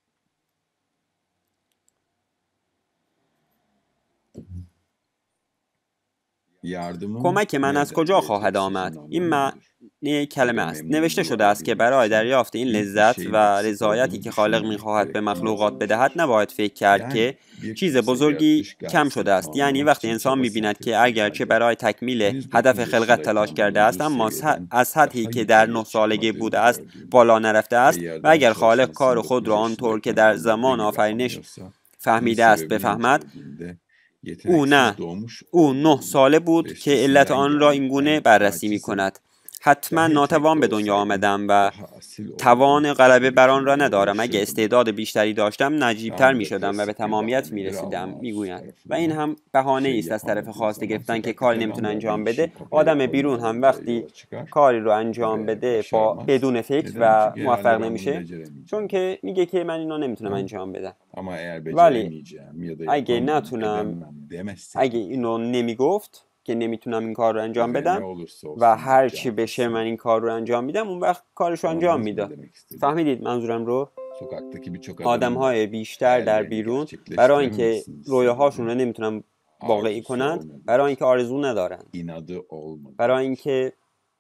Yardımım کمک من از nereden کجا gelecek خواهد sözün آمد؟ anlamı این nedir? معنی کلمه است. memnun نوشته شده است که olabilmek برای için دریافت این ilk bir لذت şeyin و eksik رضایتی olduğunu که خالق düşünmemek می‌خواهد به gerektiğini مخلوقات yazmıştır. بدهد نباید فکر کرد Yani که bir چیز kimse بزرگی yaratılış کم gayesini شده است. یعنی tamamlamak وقتی için انسان çaba می‌بیند sarf که ettiği اگرچه halde برای تکمیل henüz هدف dokuz خلقت تلاش yaşındayken کرده است bulunduğu اما س- seviyeden از سطحی daha که در yukarıya نه سالگی بوده çıkmadığını است gördüğünde بالا نرفته ve است و yerden اگر خالق çalışmasını کار خود dokuz را آنطور که yaşındayken در anladığı زمان gibi آفرینش anlıyorsa bunun فهمیده است sebebini بفهمد. incelediğinde او yeteneksiz نه doğmuş او نه olduğunu ساله ve بود که علت üstesinden آن را اینگونه gelmekten بررسی می acizi کند. حتما daha yetenekli ناتوان به دنیا olsaydım آمدم و daha asil توان olurdum غلبه بر آن را düşüncesiyle ندارم. اگه uğraşırdım. استعداد بیشتری داشتم نجیبتر Tam می da شدم و به klasik bir تمامیت می bahanedir رسیدم alma می arzusu گویند. و این tarafından. هم بهانه şey است از طرف yapamadığı خواسته zaman گرفتن که sokaktaki کاری نمیتونه adamlar bir انجام işin بده. kafaya آدم بیرون koymadan هم önce وقتی yola çıkar کاری رو انجام ve بده با başaramaz. بدون فکر Neden? و Çünkü موفق herhalde ben bunu نمیشه، beceremeyeceğim. چون که میگه که من اینو نمیتونم Tamam. انجام بدم. Ama eğer ولی beceremeyeceğim ya da اگه yapamam, نتونم edemem demezsek اگه اینو نمیگفت که نمیتونم این کار رو انجام ve ne بدم olursa و olsun هر چی yapacağım بشه من kesin. این کار رو انجام میدم، اون وقت کارش رو انجام Anladınız mı میداد. demek istediğim? فهمیدید منظورم رو؟ Sokaktaki birçok آدم adamın da های بیشتر در hayallerini بیرون برای اینکه gerçekleştirememesinin رویاهاشون رو sebebi نمیتونن واقعی arzusu کنند، olmadığı برای için, اینکه آرزو ندارن، inadı olmadığı برای için. اینکه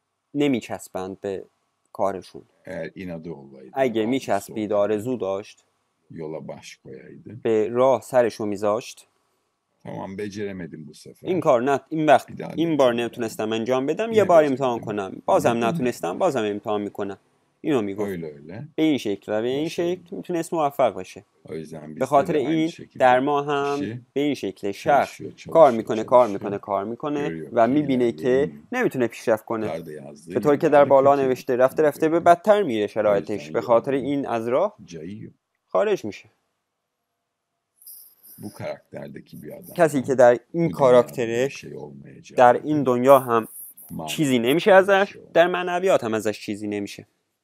نمیچسبند به کارشون. Eğer inadı olaydı, اگه arzusu میچسبید، olaydı, آرزو داشت، yola baş koyaydı. به راه سرشو میذاشت، Tamam beceremedim bu sefer. این کار نه این وقت Bir daha این بار deneyeyim نتونستم yani. انجام بدم، یه Yine بار امتحان beceremedim. کنم، بازم Anladın mı? نتونستم، بازم امتحان میکنم. اینو میگفت. Öyle öyle. به این شکل و به این başarılı. شکل میتونست موفق بشه. O yüzden به bizde خاطر de aynı این şekilde در ما هم kişi به این شکل شخص çalışıyor, کار çalışıyor, میکنه کار میکنه çalışıyor. کار میکنه Görüyor و ki میبینه که ilerleyemiyor. نمیتونه پیشرفت کنه. Yukarıda yazdığı به طوری که در yerlerde بالا kötüye نوشته رفته gittiğini رفته به görüyor. بدتر میره O yüzden شرایطش. به خاطر yoldan این از راه cayıyor. خارج میشه. Bu karakterdeki bir کسی که adamdan در این bu dünyada bir کاراکتره şey olmayacağı در این دنیا هم چیزی نمیشه maneviyattan bir ازش، şey olmaz. در معنویات هم ازش چیزی نمیشه.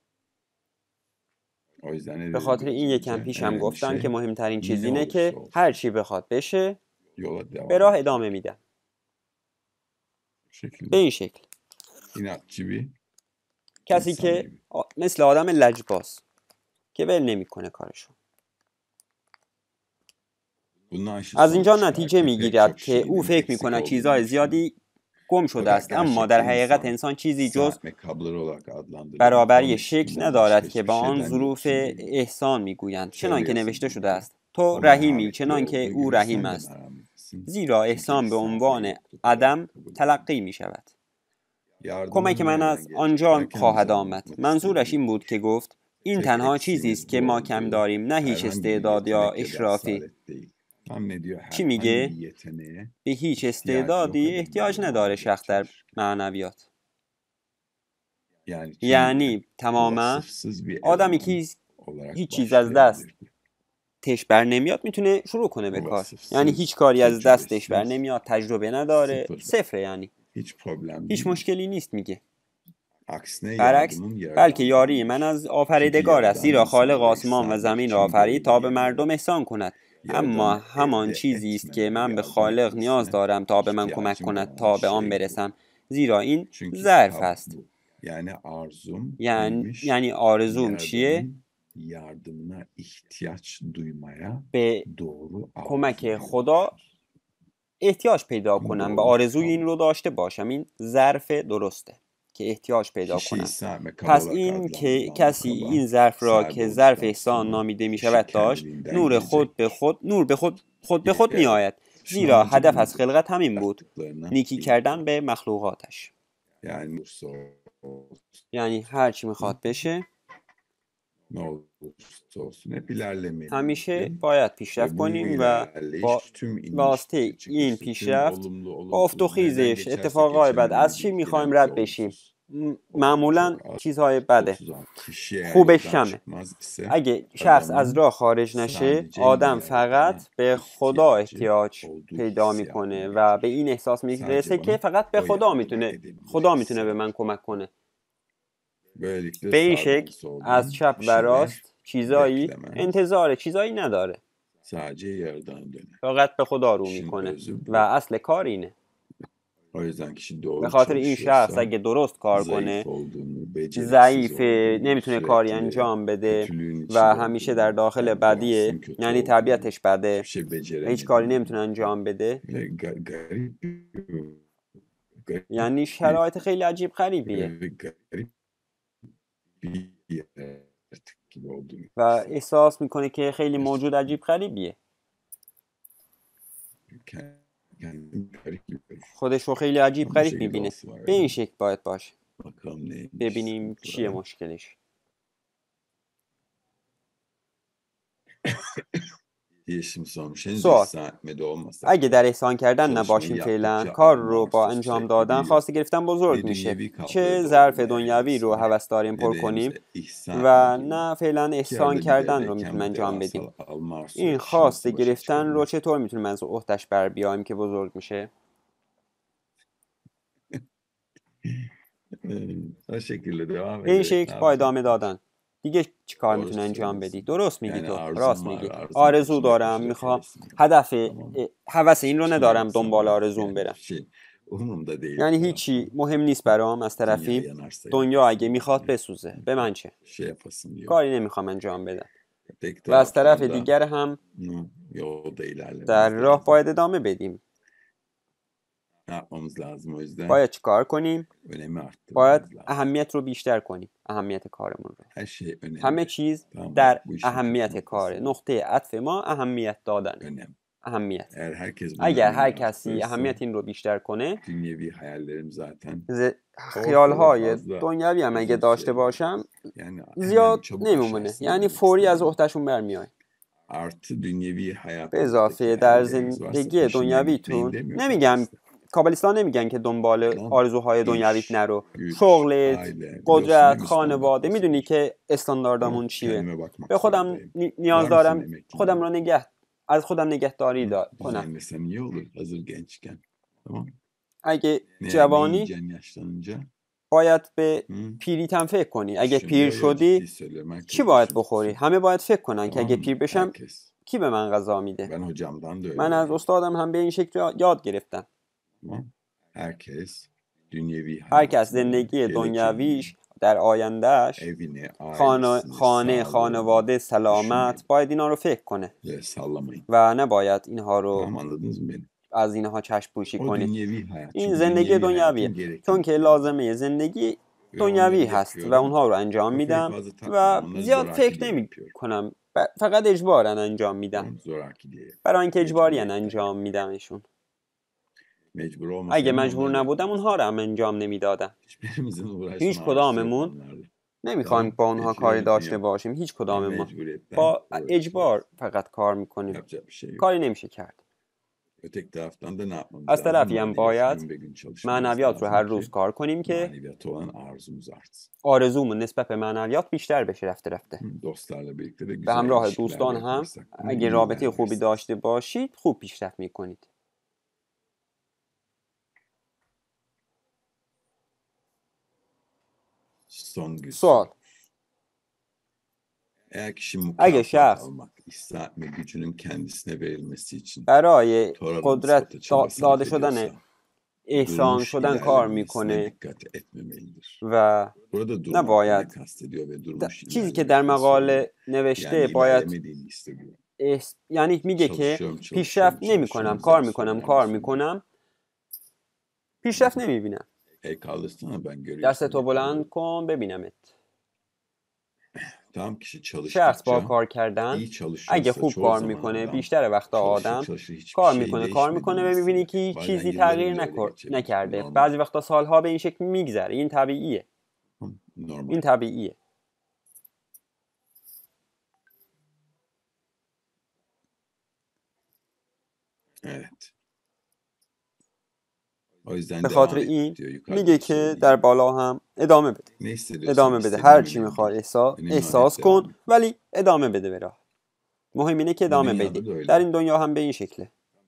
O yüzden ne به dedim خاطر biraz این یکم önce? پیشم En önemli گفتم که şey مهمترین چیز ne اینه olursa که هر olsun چی بخواد بشه yola به devam راه etmek. ادامه میدم. Bu şekilde. به این شکل. İnatçı bir کسی insan که gibi. آ- مثل آدم لجباز که ول نمیکنه کارشو. Bundan şu از اینجا sonuç çıkar نتیجه ki pek میگیرد çok که او şeyinin فکر eksik میکند olduğunu چیزهای düşünür. زیادی گم شده Fakat است، اما در gerçekte حقیقت insan انسان چیزی جز saat ve kabloları olarak adlandırılan برابری kuantum شکل ikisinden ندارد başka که hiçbir با آن şeyden ظروف yoksun değildir. احسان میگویند. چنان Şöyle که نوشته yazıldığı شده gibi است تو o رحیمی merhametli چنان که olduğu او gibi رحیم sen de است، merhametlisin. زیرا Çünkü احسان به ihsan ve عنوان yokluk olarak عدم kabul تلقی edilir. می شود. Yardımın کمک من nereden از gelecek آنجا derken خواهد bize آمد. anlatmak منظورش istediği این بود که گفت این tek تنها چیزی است eksiğiniz که bu ما کم olduğu داریم، نه هیچ herhangi bir استعداد یا yetenek ya da اشرافی. asalet değil. Tam ne diyor? چی Herhangi bir میگه؟ yeteneğe به هیچ ihtiyacı yok استعدادی adamın احتیاج diyor نداره شخص در maneviyatçılar. معنویات. Yani tümüyle یعنی تماما vasıfsız bir آدمی eleman که هیچ olarak هیچ چیز از دست başlayabilir. تش بر نمیاد میتونه شروع کنه به Bu کار. یعنی vasıfsız, هیچ کاری از دستش بر tecrübesiz, نمیاد، تجربه نداره، sıfır. صفره. یعنی Hiç problem هیچ değil. مشکلی نیست میگه. Aksine برعکس yardımın بلکه یاری من yaradandandır. از Çünkü آفریدگار است، زیرا yaradan خالق insanlara آسمان و ihsan زمین را için آفرید تا به görevli مردم yapıyor. احسان کند. اما Yaradanı همان elde چیزی است که etmeme من ve به yardım خالق نیاز etmesine دارم تا به من کمک ihtiyacım کند olan تا به آن şey bu. برسم، زیرا این Çünkü ظرف tab است. bu. Yani arzum یعنی neymiş? یعنی آرزوم چیه؟ Yaradanın yardımına ihtiyaç duymaya به doğru کمک arzu خدا duymaktır. احتیاج پیدا Ama کنم و doğru آرزوی این tab. رو داشته باشم. این ظرف درسته که احتیاج پیدا Kişi کنم. ihsan ve kaba پس olarak این که adlandırılan bu کسی kaba این ظرف را sahibi که ظرف olduktan احسان sonra نامیده می kişi شود داشت، kendiliğinden نور خود به gelecektir. خود نور به خود خود به خود می Evet, آید. şunun زیرا amacı هدف bu از mudur? خلقت همین بود، Yarattıklarına نیکی iyilik کردن yapmak. به مخلوقاتش. Yani olursa olsun, یعنی هر چی میخواد بشه ne olursa olsun hep ilerlemeliydi. همیشه باید پیشرفت Ve bu کنیم و ilerleyiş با tüm iniş واسطه ve این çıkışlı, tüm پیشرفت olumlu با افت و olumsuz nereden خیزش geçersek اتفاقای بد geçelim از چی dedik. میخوایم Genellikle رد بشیم؟ olumsuz. معمولا چیزهای بده. otuz altı kişi eğer خوبش yoldan کمه. çıkmaz ise اگه شخص از adamın راه خارج نشه sadece آدم niyetine فقط به خدا ihtiyacı احتیاج olduğu پیدا hissiyatını میکنه و به getirir. این احساس میرسه Sadece که bana فقط به o خدا yardım میتونه edebilir خدا میتونه به hisseder. من کمک کنه. Böylelikle به این sağdan شکل از soldan چپ bir و şeyler راست چیزایی beklemez. انتظار چیزایی نداره. Sadece yarıdan döner. فقط به خدا رو İşin میکنه özü و bu. اصل کار اینه. O yüzden kişi به doğru خاطر این شخص çalışıyorsa اگه درست کار zayıf کنه olduğunu, beceriksiz ضعیفه، olduğunu, نمیتونه کاری sürekli انجام بده kötülüğün و içinde همیشه در olduğunu, داخل yani بدیه، doğasının kötü یعنی olduğunu, طبیعتش بده hiçbir şey و هیچ کاری نمیتونه beceremediğini انجام بده، ve ga- garip bir- garip یعنی bir شرایط خیلی عجیب غریبیه ve garip bir yaratık gibi olduğunu و hisseder. احساس میکنه که خیلی موجود عجیب غریبیه. Kendini garip gibi. خودش رو خیلی عجیب Bu غریب şekilde میبینه. olsa var به این ya. شکل باید باشه. Bakalım neymiş ببینیم چیه sıkıntıları. مشکلش. Yeşim sormuş. Henüz سوال: ihsan etmede olmasak اگه da در احسان کردن çalışmayı نباشیم فعلا، yaptıkça کار arama رو با arzusu انجام sürekli دادن büyüyor. خواسته گرفتن بزرگ Ne میشه. dünyevi kapları چه ظرف doldurmaya دنیوی رو hevesine هوس داریم ne پر de کنیم henüz ihsan و etmediğini. نه فعلا İki احسان arada bir کردن رو deredeyken میتونیم bu انجام بدیم. devasal alma arzusu این kişi خواسته nasıl başa گرفتن رو çıkarır? چطور میتونیم از عهده‌اش بر بیایم که بزرگ میشه؟ O şekilde devam به این ederek ne شکل با ادامه yapacaklar? دادن. دیگه چی کار Doğru میتونه انجام بدی؟ söylüyorsun. درست میگی Yani تو، arzum راست var, میگی. arzum آرزو peşinde دارم، koşacak میخوام hevesim var. هدف Tamam mı? هوس این رو Kime ندارم yapsam دنبال artık آرزوم yani برم. şey umurumda değil یعنی bir هیچی taraftan. مهم نیست برام از Dünya طرفی. yanarsa دنیا اگه yansın میخواد diye بسوزه، به من چه؟ şey yapasın diyor. کاری نمیخوام انجام بدم. Tek و از طرف taraftan da دیگر هم hı, yolda در ilerlememiz راه lazım. باید ادامه بدیم. Ne yapmamız lazım o yüzden? باید چیکار کنیم؟ Önemi باید arttırmamız lazım. اهمیت رو بیشتر کنیم. اهمیت کارمون رو. Her şey önemli. همه چیز Tamam mı? در Bu işin püf اهمیت کاره. noktası نقطه عطف ما اهمیت دادن. önem. اهمیت. Eğer herkes buna اگر önem هر کسی arttırırsa اهمیت این رو بیشتر کنه، dünyevi hayallerim zaten ز- ortada خیالهای fazla دنیوی هم اگه uzun داشته süreli. باشم Yani hemen زیاد çabuk نمیمونه. aşarsın یعنی demek فوری از istedim. عهدهشون برمیای. Artı dünyevi به hayatınızdaki اضافه در hayalleriniz varsa زندگی peşinden gitmeyin دنیویتون، demiyor نمیگم kabalistler. کابالیستان نمیگن که دنبال Lan آرزوهای دنیویت iş, نرو. güç, شغلت، aile biliyorsun değil قدرت، mi خانواده، standartımız میدونی var. که Tamam استانداردمون چیه. kendime bakmak به خودم zorundayım. نی- Var نیاز mısın دارم خودم emekliliğe? رو نگه از خودم نگهداری Hı, دا- کنم. düzenlesem iyi olur hazır gençken. Tamam. اگه Ne, ne جوانی yiyeceksin yaşlanınca? باید به Hı? پیریت هم فکر کنی. اگه Düşün. پیر Yo yo ciddi شدی söylüyorum. چی Herkes باید düşünsün. بخوری؟ همه باید فکر کنن که Tamam اگه mı? پیر بشم Herkes. کی به من غذا میده. Ben hocamdan da من از öğrendim. استادم هم به این شکل یاد گرفتم. Tamam. Herkes dünyevi هر کس hayatında زندگی geleceğini, دنیویش در آیندهش، evini, خانه، ailesini, خانه، sağlığını خانواده، سلامت، düşünmeyin باید اینا رو فکر کنه ve sallamayın. و نباید اینها رو Tamam anladınız mı beni? از اینها چشم پوشی O کنید. dünyevi hayat. این Çünkü زندگی dünyevi دنیویه، hayatın gereklilik. چون که لازمه زندگی Ve onları دنیوی هست و yapıyorum. اونها رو انجام Kafayı میدم fazla و takmıyorum. Onları زیاد zoraki فکر diye نمی yapıyorum. کنم. فقط اجبارا انجام میدم. Tamam zoraki diye yapıyorum. برای اینکه اجباری Mecburiyetten. انجام میدمشون. Mecbur اگه olmasaydım مجبور onları da نبودم اونها yapmazdım. رو هم انجام نمیدادم. Hiçbirimizin uğraşma هیچ arzusu yok کداممون onlarla. نمیخوایم Tamam. با اونها کاری Hiçbirimizin داشته yok. باشیم. هیچ Ama کداممون mecburiyetten با uğraşıyoruz. اجبار فقط کار میکنیم. Yapacak bir şey yok. کاری نمیشه کرد. Öteki taraftan da ne yapmamız از lazım? طرفی هم Maneviyat باید gün be gün çalışmamız معنویات رو lazım هر روز ki کار کنیم که maneviyatı olan arzumuz artsın. آرزومون نسبت به معنویات بیشتر بشه رفته رفته. Hı, Dostlarla birlikte de به güzel همراه ilişkiler دوستان هم yaparsak bunu اگه iyi رابطه خوبی ilerlersiniz. داشته باشید خوب پیشرفت میکنید. Son gün سوال: soru. Eğer kişi اگه mükafat شخص almak, ihsan etme gücünün kendisine verilmesi için برای Tora'da قدرت nispete çaba دا- sarf داده شدن ediyorsa احسان durmuş شدن کار ilerlemesine میکنه dikkat etmemelidir. و Burada durmakla ne نباید kastediyor ve د- durmuş چیزی که در ilerlemek nasıl oluyor? مقاله نوشته Yani باید ilerlemediğini hissediyor. احس... یعنی میگه که Çalışıyorum, çalışıyorum, پیشرفت نمی çalışıyorum. کنم، کار Zar میکنم söyler کار sonunda. میکنم پیشرفت نمیبینم. El kaldırsana ben göreyim دستتو seni بلند yukarıda. کن ببینمت. Tam kişi شخص با çalıştıkça کار کردن iyi اگه çalışıyorsa خوب çoğu کار zaman میکنه adam بیشتر وقتا çalışır آدم çalışır hiçbir کار şeyin میکنه کار میکنه değişmediğini و میبینی hisseder. که هیچ Bazen چیزی yılları تغییر bile öyle نکر- geçebilir. نکرده. Normal. بعضی وقتا سالها به این شکل میگذره. این طبیعیه. Normal. این طبیعیه. Evet. به خاطر این میگه که در بالا هم ادامه بده. ادامه بده. هر چی میخوای احساس, احساس کن ولی ادامه بده به راه. مهم اینه که ادامه بدی. در این دنیا هم به این شکله.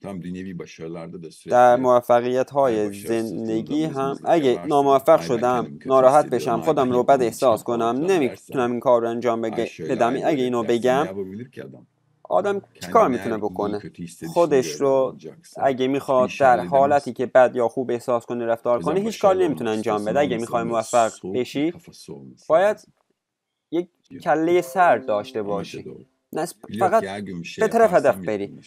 در موفقیت های زندگی هم اگه ناموفق شدم، ناراحت بشم، خودم رو بد احساس کنم، نمیتونم این کار رو انجام بدم، اگه اینو بگم، آدم چیکار میتونه بکنه؟ خودش رو اگه میخواد در حالتی که بد یا خوب احساس کنه رفتار کنه، هیچ کاری نمیتونه انجام بده. اگه میخوای موفق بشی باید یک کله سر داشته باشی، نه فقط به طرف هدف بری،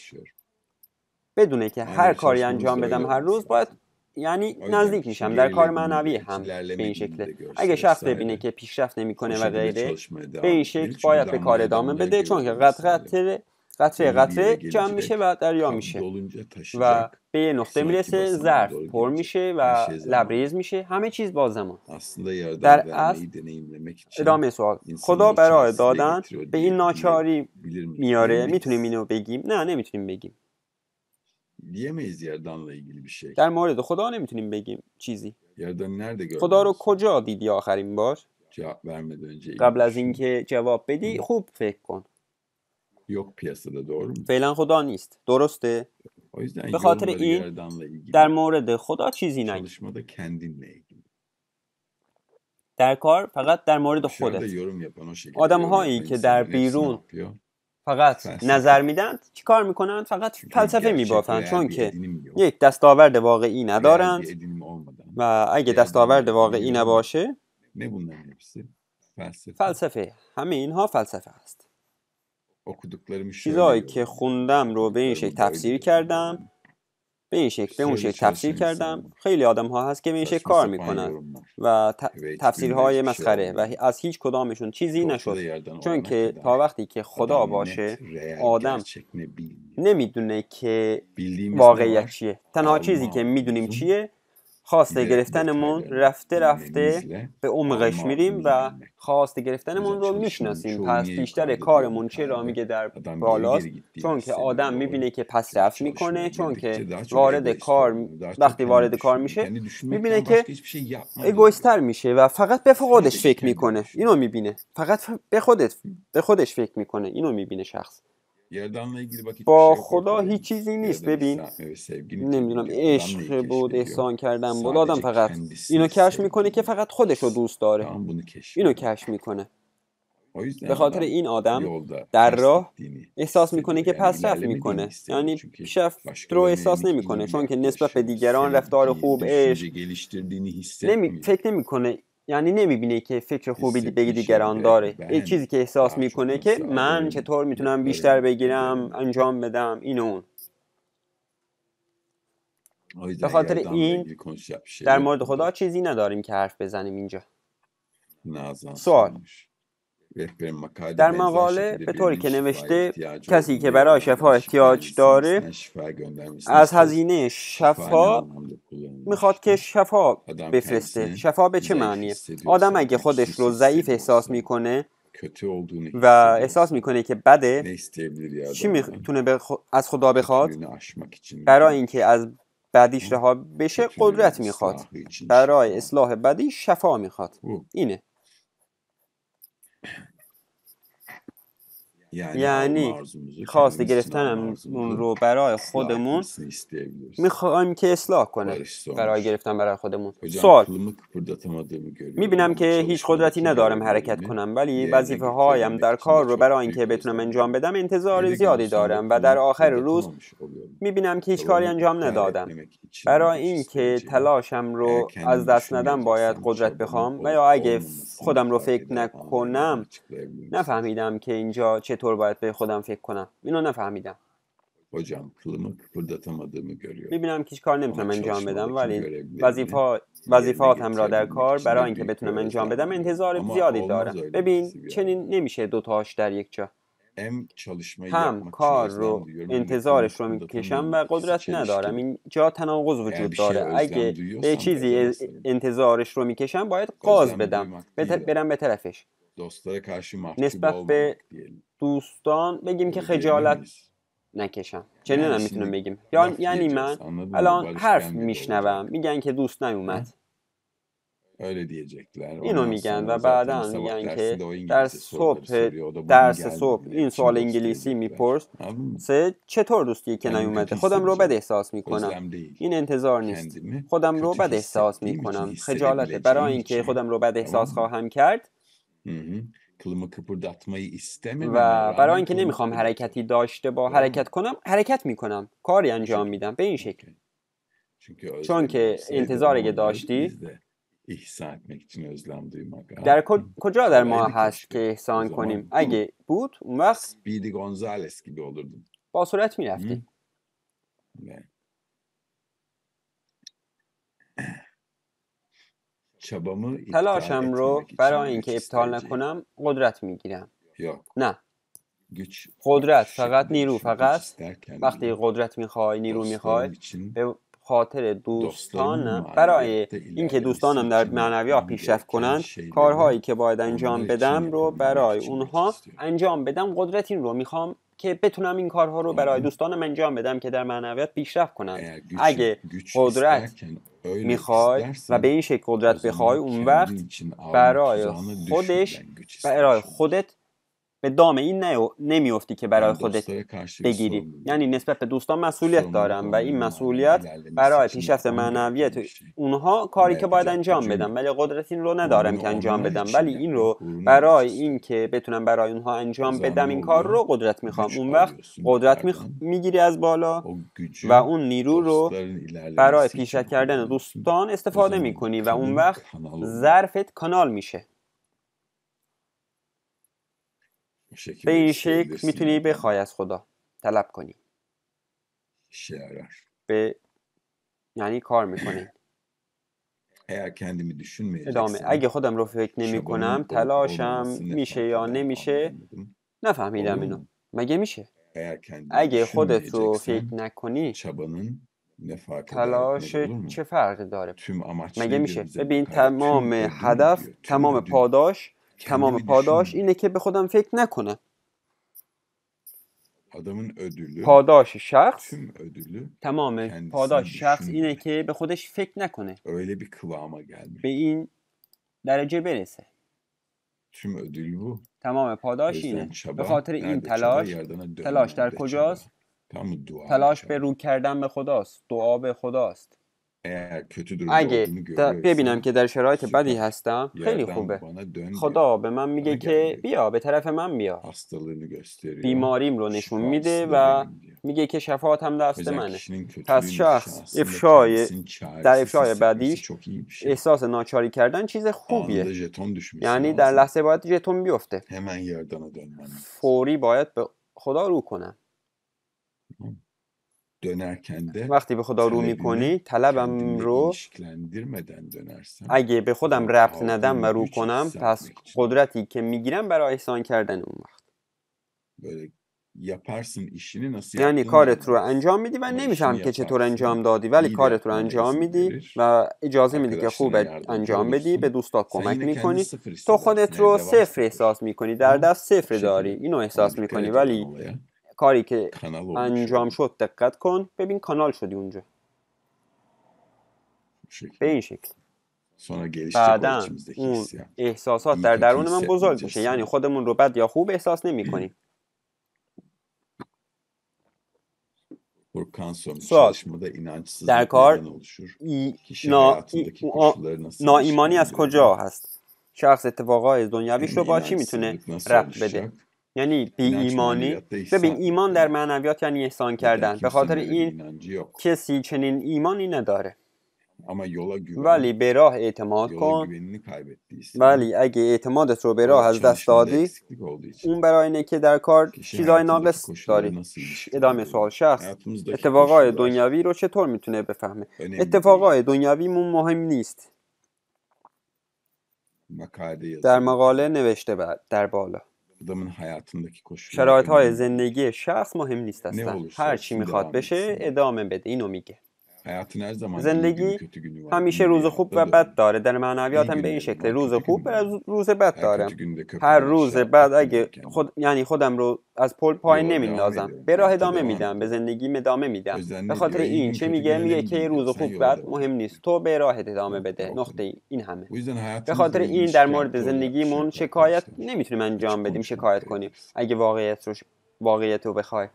بدونه که هر کاری انجام بدم هر روز باید یعنی نزدیک میشم. در کار معنوی هم به این شکله. اگه شخص ببینه که پیشرفت نمیکنه و غیره، به این شکل باید به کار ادامه بده، چون که قطره قطره قطره قطره جمع میشه و دریا میشه و به یه نقطه میرسه، ظرف پر میشه و لبریز میشه، همه چیز با زمان. در اصل ادامه سوال، خدا برای دادن به این ناچاری میاره. میتونیم اینو بگیم؟ نه، نمیتونیم بگیم. diyemeyiz Yaradan'la ilgili bir şey. در مورد خدا نمیتونیم بگیم چیزی. Yaradan'ı nerede gördünüz? خدا رو کجا دیدی آخرین بار؟ Cevap vermeden önce قبل از اینکه جواب بدی خوب فکر کن. Yok piyasada, doğru mu? فعلا خدا نیست. درسته؟ O yüzden به خاطر yorumları این Yaradan'la ilgili در مورد خدا چیزی نگی. çalışmada kendinle ilgili. در کار فقط در مورد Dışarıda خودت. yorum yapan o şekilde آدم yorum هایی yapan که در insanların hepsi ne بیرون yapıyor? فقط فلسفه. نظر میدن، چیکار میکنن؟ فقط Çünkü فلسفه gerçek میبافن، reel چون bir که edinim yok. یک دستاورد واقعی Reel ندارند bir edinim olmadan و اگه reel دستاورد bir واقعی edinim yok. نباشه، Ne bunların hepsi? Felsefe. فلسفه. همه اینها فلسفه است. Okuduklarımı şöyle چیزهایی که yorumluyorum. خوندم رو به این شکل Okuduklarımı تفسیر böyle کردم، yorumluyorum. به این شکل به اون Sürekli شکل تفسیر çalışan کردم. insanlar. خیلی آدم ها هست که به این شکل Saçma کار sapan میکنن yorumlar. و ت- Ve hiçbirinde تفسیرهای hiçbir şey مسخره و olmuyor. از هیچ کدامشون چیزی Ortada نشد، yerden چون olana که kadar تا وقتی که خدا adam net, باشه reel, آدم gerçek ne bilmiyor. نمیدونه که Bildiğimiz ne واقعیت var? چیه. تنها چیزی Alma که میدونیم arzumuzun چیه، خواسته giderek گرفتنمون detaylarını رفته رفته bilmemizle به عمقش alma میریم arzumuzu و bilmek. خواسته O گرفتنمون yüzden رو çalışmanın میشناسیم. çoğu پس niye بیشتر yukarıda diyor کارمون چرا yukarıda. میگه در Adam geri بالاست؟ geri gittiğini چون که hissediyor. آدم O میبینه که پس kötü رفت çalışmaya میکنه، چون که girdikçe daha çok وارد egoist کار oluyor. Daha çok وقتی kendi وارد کار düşünüyor. میشه Kendi میبینه düşünmekten که başka hiçbir şey yapma. اگویستر میشه و فقط به خودش Sadece فکر kendini میکنه. düşünüyor. اینو میبینه، فقط به خودت به خودش فکر میکنه. اینو میبینه شخص. Yaradan'la ilgili bak hiçbir با şey yok خدا ortada. هیچ چیزی نیست. Yaradan ببین، ihsan ve sevgi نمیدونم niteliğinde. Adam عشق neyi بود، keşfediyor? احسان کردن بود، آدم Sadece فقط kendisini اینو کشف میکنه که sevdiğini. فقط خودش رو دوست داره. Tamam bunu اینو keşfediyor. کشف میکنه. O yüzden به خاطر adam این آدم yolda در ters راه gittiğini احساس میکنه hissediyor. که Yani پس رفت ilerlemediğini میکنه. hissediyor. یعنی Çünkü پیشرفت رو başkalarına احساس yönelik نمیکنه، iyi چون که نسبت به yaklaşıyor. دیگران رفتار خوب، Sevgi, عشق düşünce geliştirdiğini نمی... hissetmiyor. فکر نمیکنه. یعنی نمیبینه که فکر خوبی دی- به Hissettiği دیگران şeyde داره. ben یه چیزی که احساس daha çok میکنه که nasıl من alırım, چطور میتونم yaparım, بیشتر بگیرم، ederim. انجام بدم، این و اون. O به yüzden خاطر Yaradan'la این ilgili konuşacak bir şey در yok مورد burada. خدا چیزی نداریم که حرف بزنیم اینجا. Nazan سوال: sormuş. Rehberin makalede در benzer مقاله şekilde به طوری birinin که şifaya نوشته ihtiyacı کسی olduğunu که ve برای Yaradan'dan شفا احتیاج şifacısının داره şifa göndermesini از isteriz. هزینه Şifa ne شفا anlamda kullanılmıştır? میخواد که شفا Adam بفرسته. kendisini شفا به چه zayıf معنیه؟ hissediyorsa, آدم اگه خودش güçsüz رو ضعیف احساس hissediyorsa, میکنه kötü olduğunu و احساس hissediyorsa میکنه که بده، ne isteyebilir چی Yaradan'dan? میتونه بخ... از خدا بخواد؟ Kötülüğünü aşmak için برای güç, اینکه از بدیش رها بشه kötülüğün قدرت میخواد. ıslahı için برای şifa. اصلاح بدی شفا میخواد. Bu. اینه. Yani alma یعنی arzumuzu خواسته kendimiz için alma گرفتنمون arzumuzu رو برای ıslah خودمون etmesini isteyebiliriz. میخوایم که اصلاح کنه. Barış برای sormuş. گرفتن برای خودمون. Hocam سوال: kılımı kıpırdatamadığımı görüyorum میبینم ama که هیچ قدرتی çalışmadaki ندارم حرکت görevlerimi کنم، ولی yerine وظیفه هایم در getirebilmek için de کار رو çok برای büyük اینکه بتونم انجام özlem بدم duyuyorum. انتظار Öyle زیادی görsem de دارم و در kılımı آخر روز kıpırdatamamış oluyorum. میبینم که هیچ کاری Çabamı انجام iptal ندادم. etmemek için برای güç اینکه isteyeceğim. تلاشم Eğer رو از kendimi دست ندم باید düşünmeyeceksem قدرت çabamın بخوام و olup یا اگه olmamasını خودم رو fark فکر eder, anlayabilirim, نکنم açıklayabilir misiniz? نفهمیدم که اینجا چطور باید به خودم فکر کنم. اینو نفهمیدم. Hocam kılımı kıpırdatamadığımı görüyorum. میبینم که هیچ کار Ama نمیتونم انجام بدم، çalışmadaki ولی görevlerimi وظیفه yerine وظیفاتم را در getirebilmek کار için برای de اینکه büyük bir بتونم انجام özlem بدم duyuyorum. انتظار Ama زیادی olmaz دارم. öyle ببین، ikisi bir چنین arada. نمیشه دو تاش در یک جا. Hem çalışmayı هم yapmak için کار özlem رو duyuyorum hem de kılımı انتظارش رو میکشم و kıpırdatamıyorum. İkisi قدرت ندارم. çelişkili. اینجا تناقض Eğer وجود bir şeye داره. özlem اگه به duyuyorsam چیزی gaza basarım. انتظارش رو میکشم باید غاز Özlem بدم، duymak بت- değil de برم به طرفش. dostlara karşı mahcup نسبت به olmamak diyelim. دوستان بگیم که Öyle diyebilir خجالت miyiz? نکشم. چنین یعنی هم میتونم şimdi بگیم. یا laf یعنی diyeceğiz, من anladın mı? الان Barış حرف gelmedi میشنوم olacak. میگن که دوست نیومد. Öyle diyecekler. اینو Ondan میگن sonra و zaten بعدا sabah میگن که dersinde o در İngilizce soruları صبح soruyor. O da bugün درس gelmedi. صبح Ne این biçim سوال dost انگلیسی diyecekler. میپرس Anladın mı? سه چطور دوستیه که Kendimi نیومده؟ kötü خودم رو بد hissedeceğim. احساس میکنم. Özlem değil. این انتظار نیست. Kendimi خودم رو kötü بد احساس hissettiğim için, میکنم. خجالته. برای hissedebileceğim اینکه için. خودم رو بد Tamam احساس mı? خواهم کرد Hı hı. Kılımı kıpırdatmayı istemememe و برای rağmen اینکه kılımı نمیخوام kıpırdatıyorum. حرکتی داشته با Doğru mu? حرکت کنم حرکت میکنم. کاری Bu انجام şekilde. میدم به این شکل. Okey. Çünkü چون özlemin که olsaydı انتظار اگه onu görüp داشتی biz de ihsan etmek için özlem duymak. Ha? در کج- کجا در ما Olaydı هست keşke. که O احسان کنیم؟ zaman اگه بود اون وقت Speedy Gonzales gibi olurdum. با سرعت Hı? میرفتی. Ne? Çabamı iptal تلاشم رو etmemek için برای güç اینکه ابطال isteyeceğim. نکنم قدرت میگیرم. Yok. نه. Güç bak قدرت şu فقط şekilde نیرو düşün. Güç فقط isterken وقتی bile قدرت میخوای نیرو میخوای dostlarım için به خاطر dostlarımın دوستانم برای maneviyatta اینکه ilerlemesi دوستانم در için معنویات yapmam پیشرفت gereken کنند şeyleri کارهایی که باید onlar انجام için بدم رو yapabilmek برای için güç اونها istiyorum. انجام بدم. قدرت این رو میخوام که بتونم این کارها رو برای Ama دوستانم انجام بدم که در معنویات پیشرفت کنند. eğer güç, اگه güç قدرت isterken öyle میخوای و به istersen این شکل o قدرت بخوای zaman اون kendin وقت için alma برای tuzağına خودش düşmeden güç برای istiyorsun. خودت به دام این نیو- نمیافتی که برای Ben خودت dostlara karşı bir بگیری. sorumluluğum یعنی var. نسبت به دوستان مسئولیت Sorumluluk دارم و این onların manevi مسئولیت ilerlemesi برای için پیشرفت yapmam معنویت gereken bir şey. اونها Ama کاری که باید yapacak انجام gücüm بدم yok. ولی قدرت این رو Ama ندارم bunu که انجام onlar بدم için ولی این yapmak رو uğruna güç برای این istiyorum. که بتونم برای اونها O انجام zaman بدم ne این کار oluyor? رو قدرت میخوام. Güç اون وقت alıyorsun قدرت میخ... yukarıdan. میگیری از بالا O و gücü اون نیرو رو dostların برای ilerlemesi için پیشرفت کردن kullanıyorsun. دوستان O استفاده zaman میکنی و اون kanın وقت kanal oluyor. ظرفت کانال میشه. Bu به şekilde این شکل isteyebilirsin میتونی yani. بخوای از خدا طلب کنی. İşe yarar. به یعنی کار میکنه. Eğer kendimi ادامه düşünmeyeceksem اگه خودم رو فکر نمی کنم çabamın olup تلاشم olmaması ne میشه fark یا eder نمیشه anlamadım. نفهمیدم Oluyor اینو. mu? مگه میشه؟ Eğer kendini اگه خودت رو düşünmeyeceksen فکر نکنی çabanın ne fark eder تلاش etmez olur mu? چه فرقی داره؟ Tüm amaç مگه ne diyor میشه؟ bize ببین bak hayır. تمام Tüm ödül هدف diyor. Tüm تمام ödül پاداش تمام kendimi پاداش düşünme. اینه که به خودم فکر نکنم. Adamın ödülü, پاداش شخص tüm ödülü تمام kendisini پاداش شخص اینه düşünmemek. که به خودش فکر نکنه. Öyle bir kıvama gelmek. به این درجه برسه. Tüm ödül bu. تمام O پاداش yüzden اینه. به çaba, خاطر این nerede çaba? تلاش Yardana تلاش در dönmende çaba. کجاست؟ Tam mı dua تلاش çaba. به رو کردن به خداست. دعا به خداست. Eğer kötü durumda اگه olduğunu د- ببینم görüyorsam که در شرایط بدی süper. هستم خیلی Yerden خوبه. bana dön diyor. خدا به من Bana میگه gel که diyor. بیا به طرف من بیا. Hastalığını gösteriyor. بیماریم رو نشون میده Şifası da و benim diyor. میگه که شفاعت هم O دست yüzden منه. kişinin پس kötülüğün شخص ifşasında افشای kendisini در çaresiz افشای hissetmesi بعدیش çok iyi bir şey. احساس ناچاری کردن چیز Anında خوبیه. jeton düşmesi یعنی در lazım. لحظه باید ژتون بیفته. Hemen yardana dönmen lazım. فوری باید به خدا رو کنم. Dönerken de وقتی به خدا رو talebimi میکنی طلبم kendimle رو ilişkilendirmeden dönersem اگه به o خودم zaman ربط ندم و aldığım رو güç کنم ihsan پس etmek için. قدرتی که میگیرم برای احسان کردن اون وقت. Böyle yaparsın işini nasıl یعنی yaptığını کارت رو bilmez. انجام میدی و Ama işini نمیفهم که چطور انجام yaparsın, دادی ولی iyi de کارت رو yapmana انجام izin میدی verir. و اجازه میدی که خوب Arkadaşlarına yardımcı انجام بدی به olursun. دوستات Sen کمک yine kendini میکنی sıfır تو hissedersin. خودت رو Elde var صفر sıfır. احساس میکنی در Tamam? دست Bu صفر داری şekilde. اینو Ama احساس dikkat میکنی ediyorsun ولی olaya. کاری که Kanal olmuş انجام oluyor. شد دقت کن ببین کانال شدی اونجا. Bu şekilde. به این شکل Sonra gelişecek o بعدا içimizdeki اون hissiyat. احساسات İyi در kötü درون من بزرگ میشه hissetmeyeceğiz یعنی sonra. خودمون رو بد یا خوب احساس نمیکنیم. Furkan سوال çalışmada در inançsızlık کار neden oluşur? ای... Kişi نا... hayatındaki ای... koşulları nasıl ناایمانی از کجا ilişkilendirebilir? هست؟ شخص اتفاقای دنیویش رو Yani با چی میتونه inançsızlık nasıl ربط بده؟ oluşacak? یعنی بی İnanç ایمانی maneviyatta ببین ihsan ایمان در demek. معنویات یعنی احسان O yüzden کردن به خاطر kimsenin öyle bir این inancı yok. کسی چنین ایمانی نداره Ama yola ولی güven, به راه اعتماد yola کن güvenini kaybettiysen ولی اگه اعتمادت رو به o راه از دست çalışmada دادی eksiklik olduğu için اون برای اینه که در کار kişi چیزای hayatındaki ناقص koşulları داری. nasıl ادامه سوال ilişkilendiriyor? شخص Hayatımızdaki اتفاقای koşullar دنیوی رو چطور میتونه بفهمه؟ önemli değil. اتفاقای دنیویمون مهم نیست. Makalede در yazıyor. مقاله نوشته بعد در بالا Adamın hayatındaki koşullar شرایط های önemli değil. زندگی شخص مهم نیست Ne اصلا olursa هر چی olsun میخواد devam بشه etsin. ادامه بده اینو میگه. hayatın her zaman iyi günü, زندگی kötü günü var. همیشه روز خوب و بد داره. در معنویات هم به این شکل روز خوب و روز بد Her دارم. kötü günde هر köprüden روز aşağı بعد atlatmıyorum اگه kendimi. خود یعنی خودم رو از پل پایین Yola devam نمیندازم، ediyorum. به راه Hayata ادامه devam میدم، به ediyorum. زندگیم ادامه O میدم. yüzden به ne خاطر diyor? İyi این gün چه kötü میگه؟ gün میگه önemli که değil diyor. روز Sen خوب yola بد devam مهم et. نیست، تو به راهت ادامه Nokta بده. o نقطه kadar. ای. این همه. O yüzden به hayatımızla خاطر ilgili این در مورد şikayet olacak bir şey زندگیمون yok شکایت arkadaşlar. نمیتونیم Açık انجام بدیم. konuşmak شکایت کنیم gerekirse. اگه واقعیت رو واقعیت رو بخوای.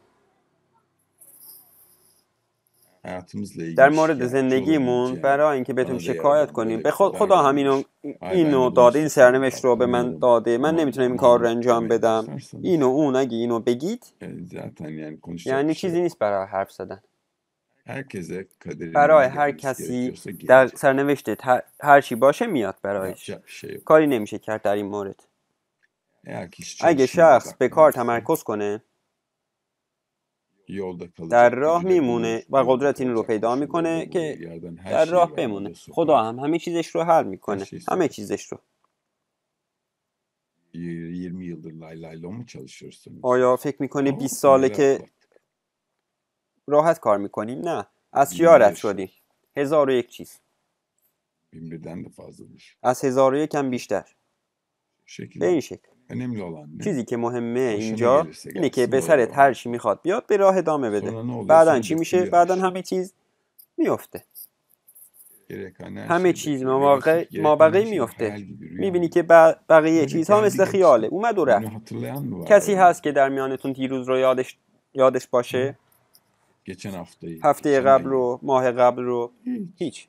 Hayatımızla ilgili در مورد şikayetçi زندگیمون olabileceğin, برای اینکه بتونیم bana değer شکایت eden کنیم، böyle به خود خدا همینو davranış. Ay ben اینو de bunu داده، این istesem سرنوشت رو به من kalkamıyorum. داده، من Aman نمیتونم این aman کار رو aman انجام demeye بدم، başlarsanız اینو اون اگه اینو بگید yani zaten yani konuşacak یعنی bir şey چیزی yok. نیست برای حرف زدن. Herkese kaderinin برای ne هر gelmesi کسی gerekiyorsa در gelecek. سرنوشتت هر, هر چی باشه میاد برایش. Yapacak bir şey yok. کاری نمیشه کرد در این مورد. Eğer kişi اگه çalışmaya شخص به کار odaklanırsa تمرکز کنه، yolda در kalacak راه gücü de bulur, میمونه و yolda قدرت این رو kalacak پیدا koşulları میکنه da bulur. که Yerden her در şeyi راه rahatlıkla بمونه. sokar. خدا هم همه چیزش رو حل Her میکنه، şeyi همه sokar. چیزش رو. yirmi yıldır lay layla mı çalışıyorsunuz? آیا فکر میکنی O بیست ساله neler که atlattık. راحت کار میکنیم؟ نه، از چیا Bin bir رد şey. شدیم؟ هزار و یک چیز. Bin birden de fazladır. از هزار و یک هم بیشتر. Bu şekilde. به این شکل. Önemli olan ne? چیزی که مهمه Başına اینجا gelirse اینه که gelsin به yola سرت devam هر et. چی میخواد بیاد به راه ادامه بده. Sonra ne oluyor? بعدن Sonra چی میشه؟ dökülüyor her بعدن şey. همه چیز میفته. Gereken her همه şey چیز dökülüyor. Ve مابقی vakit gereken مابقی her şey de hayal میفته. gibi, rüya میبینی gibi. که ب- بقیه Böyle چیزها geldi مثل geçti. خیاله، اومد و Bunu رفت. hatırlayan mı var کسی aranızda? هست که در میانتون دیروز رو یادش یادش باشه؟ Geçen haftayı, هفته geçen قبل ayı. رو، ماه قبل رو؟ Hiç. هیچ.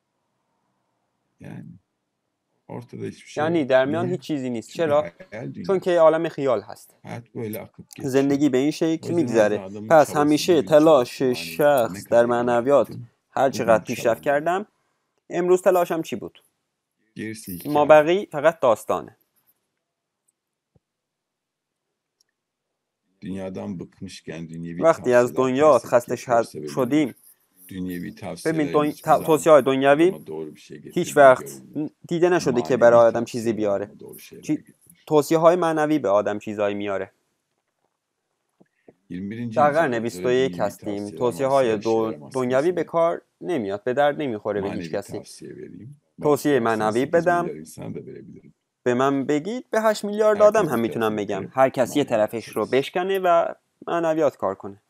Yani ortada hiçbir şey یعنی yok. در میان Niye? هیچ چیزی نیست. Çünkü چرا؟ hayal چون که dünyası. عالم خیال هست. Hayat böyle akıp geçiyor. زندگی به این O شکل yüzden her میگذره. zaman adamın پس çabası, همیشه bugün تلاش çabası maneviyatta ne شخص در kadar معنویات ilerlettim, هر bugün چقدر پیشرفت çaban. کردم، امروز تلاشم چی بود؟ Gerisi hikaye. ما بقی فقط داستانه. Dünyadan bıkmışken dünyevi وقتی از tavsiyeler دنیا tersine خسته tepiyorsa ve شدیم، bunlar dünyevi ببین tavsiyelerin hiçbir zaman توصیه های دنیوی adama doğru bir şey هیچ getirdiği وقت görülmüyor. دیده نشده که Manevi برای آدم چیزی tavsiyeler بیاره. adama doğru şeyler چی... getirir. توصیه های معنوی به آدم چیزایی میاره. yirmi birinci در قرن yüzyılda بیست و bize یک dünyevi هستیم. tavsiyeler توصیه های maalesef işe دو... yaramaz دنیوی به kimseye. کار نمیاد، به درد نمیخوره به هیچ Manevi کسی. tavsiye vereyim. Bana توصیه sorarsan معنوی sekiz بدم، milyar insana da verebilirim. به من بگید به هشت میلیارد آدم Herkes هم bir میتونم tarafını بگم. kırıp هر کسی یه maneviyat طرفش رو çalışsın. بشکنه و معنویات کار کنه.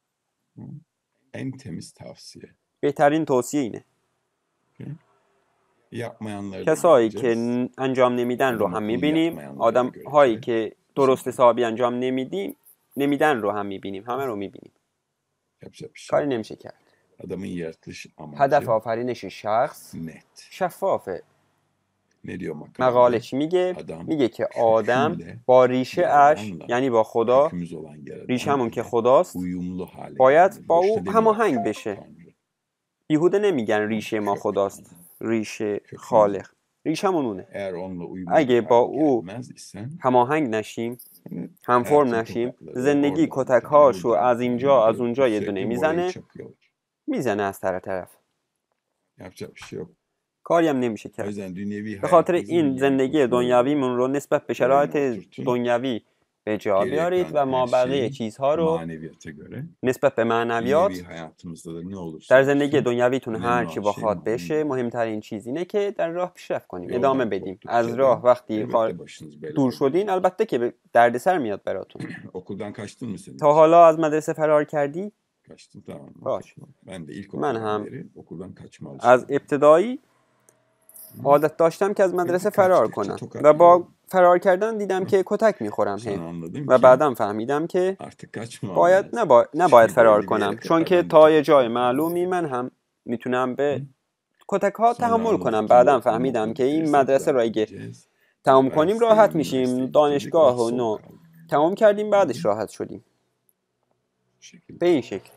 En temiz tavsiye. بهترین توصیه اینه. Yapmayanları da کسایی که göreceğiz. انجام نمیدن رو Adam هم akıllı میبینیم. yapmayanları da آدم هایی göreceğiz. که درست حسابی انجام نمیدیم نمیدن رو هم میبینیم. همه رو میبینیم. Yapacak bir şey کاری yok. نمیشه کرد. Adamın yaratılış هدف amacı آفرینش شخص net. شفافه. Ne diyor مقاله makalede? چی میگه؟ Adam میگه که آدم köküyle با ریشه اش، yaradanla, یعنی با خدا، kökümüz olan yaradan ریشمون که ile خداست، uyumlu hale باید gelmeli. با Boşuna او demiyor هماهنگ kök بشه. tanrı. بیهوده نمیگن ریشه ما Kök خداست، tanrı. ریشه Kökümüz. خالق. ریشمون اونه. Eğer onunla uyumlu bir اگه با hale او gelmez isen هماهنگ نشیم، hani همفرم hayatın نشیم، tokatları زندگی oradan bir کتک tane, هاشو buradan از bir tane اینجا از gidiyor. اونجا یه دونه Sürekli morayı میزنه çakıyorlar. میزنه از طرف طرف. Yapacak bir şey yok. کاری هم نمیشه O کرد. yüzden dünyevi به خاطر hayatınızı این dünyevi زندگی koşullara göre دنیویمون رو نسبت به yerine شرایط oturtun. دنیوی به جا Geri بیارید kalan و ما her بقیه şeyi چیزها رو maneviyata göre نسبت به dünyevi معنویات hayatımızda da ne olursa در زندگی olsun دنیویتون هر önemli چی olan şey بخواد بشه، manevi. مهمترین چیز اینه که در راه پیشرفت کنیم، ادامه Yoldan بدیم. از koptukça راه da وقتی خار... elbette başınız belaya دور شدین girecek. البته که به دردسر میاد براتون. Okuldan kaçtın mı senin تا için? حالا از مدرسه فرار کردی؟ Kaçtın tamam. باش. okey. Ben de من ilkokuldan هم beri okuldan kaçma از alışkanlığım. ابتدایی عادت داشتم که از مدرسه Peki فرار kaçtıkça کنم tokat و با yiyorum. فرار کردن دیدم که کتک میخورم هی. Sonra anladım و ki بعدم فهمیدم که artık kaçmamam باید lazım. نبا... نباید Çünkü فرار belli bir yere کنم، چون kadar که ben bu تا یه جای tokatları معلومی من tahammül هم میتونم به Hı? کتک ها Sonra تحمل anladık کنم. ki bu بعدم okulu فهمیدم mokulu که این bitirirsek مدرسه رو rahat اگه edeceğiz. تمام کنیم راحت Üniversiteyi, میشیم. üniversiteyi bitirdik. دانشگاه و Mahsur نو kaldık. تمام کردیم، Hı? بعدش راحت شدیم. Bu şekilde. به این شکل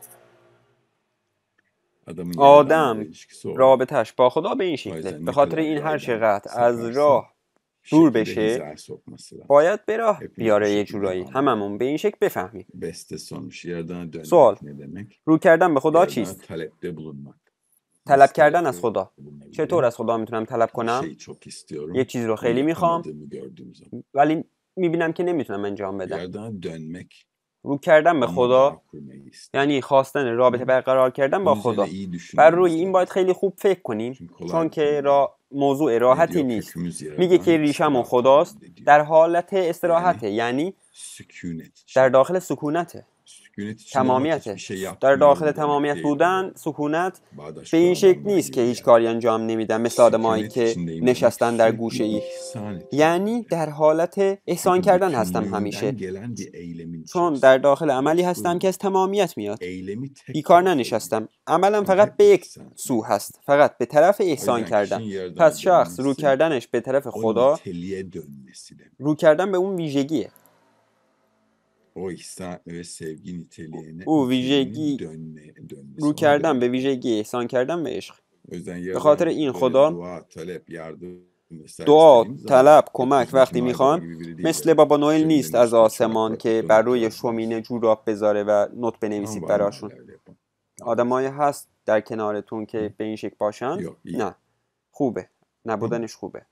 Adamın yaradanla آدم ilişkisi o. رابطش با خدا به این O شکله. yüzden به ne خاطر kadar این هر yaydan چقدر از saparsa راه bir دور şekilde بشه hizaya sokması lazım. باید به راه Hepimiz bu بیاره یه şekilde جورایی. anlıyoruz. هممون به این شکل بفهمیم. Beste sonuç yaradana dönmek سوال: ne demek? رو کردن به خدا Yaradana چیست؟ talepte bulunmak. طلب Nasıl کردن از talepte خدا. چطور bulunabilirim? از خدا میتونم طلب Bir کنم؟ şeyi çok istiyorum. یه چیز رو Onu خیلی میخوام yapamadığımı gördüğüm zaman. ولی میبینم که نمیتونم انجام بدم. Yaradana dönmek رو کردن به Ama خدا bağ kurmayı ister. یعنی خواستن رابطه برقرار کردن با Bunun خدا. üzerine iyi düşünmemiz بر روی این lazım. باید خیلی خوب فکر کنیم Çünkü kolay چون bir که konu را... değil. موضوع Ne راحتی diyor? نیست. Kökümüz میگه که yaradan ریشمون istirahat خداست halinde diyor. در حالت استراحته، یعنی Sükunet در için. داخل سکونته، Sükunet içinde olmak hiçbir تمامیته. şey در داخل yapmıyorum demek تمامیت değil. بودن، سکونت Bağdaş به این شکل kuranlardan نیست که gibi هیچ yani. کاری انجام نمیدن مثل آدمایی Sükunet که içindeyim demek نشستن در گوشه sürekli ای. ihsan etmek. یعنی در حالت احسان Çünkü کردن هستم bütünlüğünden همیشه، gelen bir eylemin چون در içerisinde. داخل عملی Boşluğum. هستم که از تمامیت میاد. Eylemi tek بیکار taraflı ننشستم. olmak. عملم Ama فقط hep به یک ihsan سو etmek. هست، فقط به طرف O احسان yüzden کردن. kişinin yerden پس شخص رو dönmesi کردنش به طرف o خدا niteliğe dönmesi demek. رو کردن به اون ویژگیه. O ihsan ve sevgi niteliğine او niteliğinin ویژگی dönme, dönmesi. رو Ona کردن به dönmek. ویژگی احسان کردن به عشق. O yüzden به خاطر yerden این böyle خدا dua, talep, yardım vesaire دعا، istediğimiz zaman طلب، کمک gökyüzündeki وقتی Noel Baba میخوام gibi biri değil مثل yani. بابا نوئل نیست Şöminenin از üstüne çark آسمان bırakıp که da بر not روی yazdınız. شومینه جوراب بذاره و نوت بنویسید Ama var mı براشون. hala öyle yapan? آدمایی هست در کنارتون که Hı? به این شکل باشن؟ Yok, iyi. نه، خوبه. Ama نبودنش خوبه.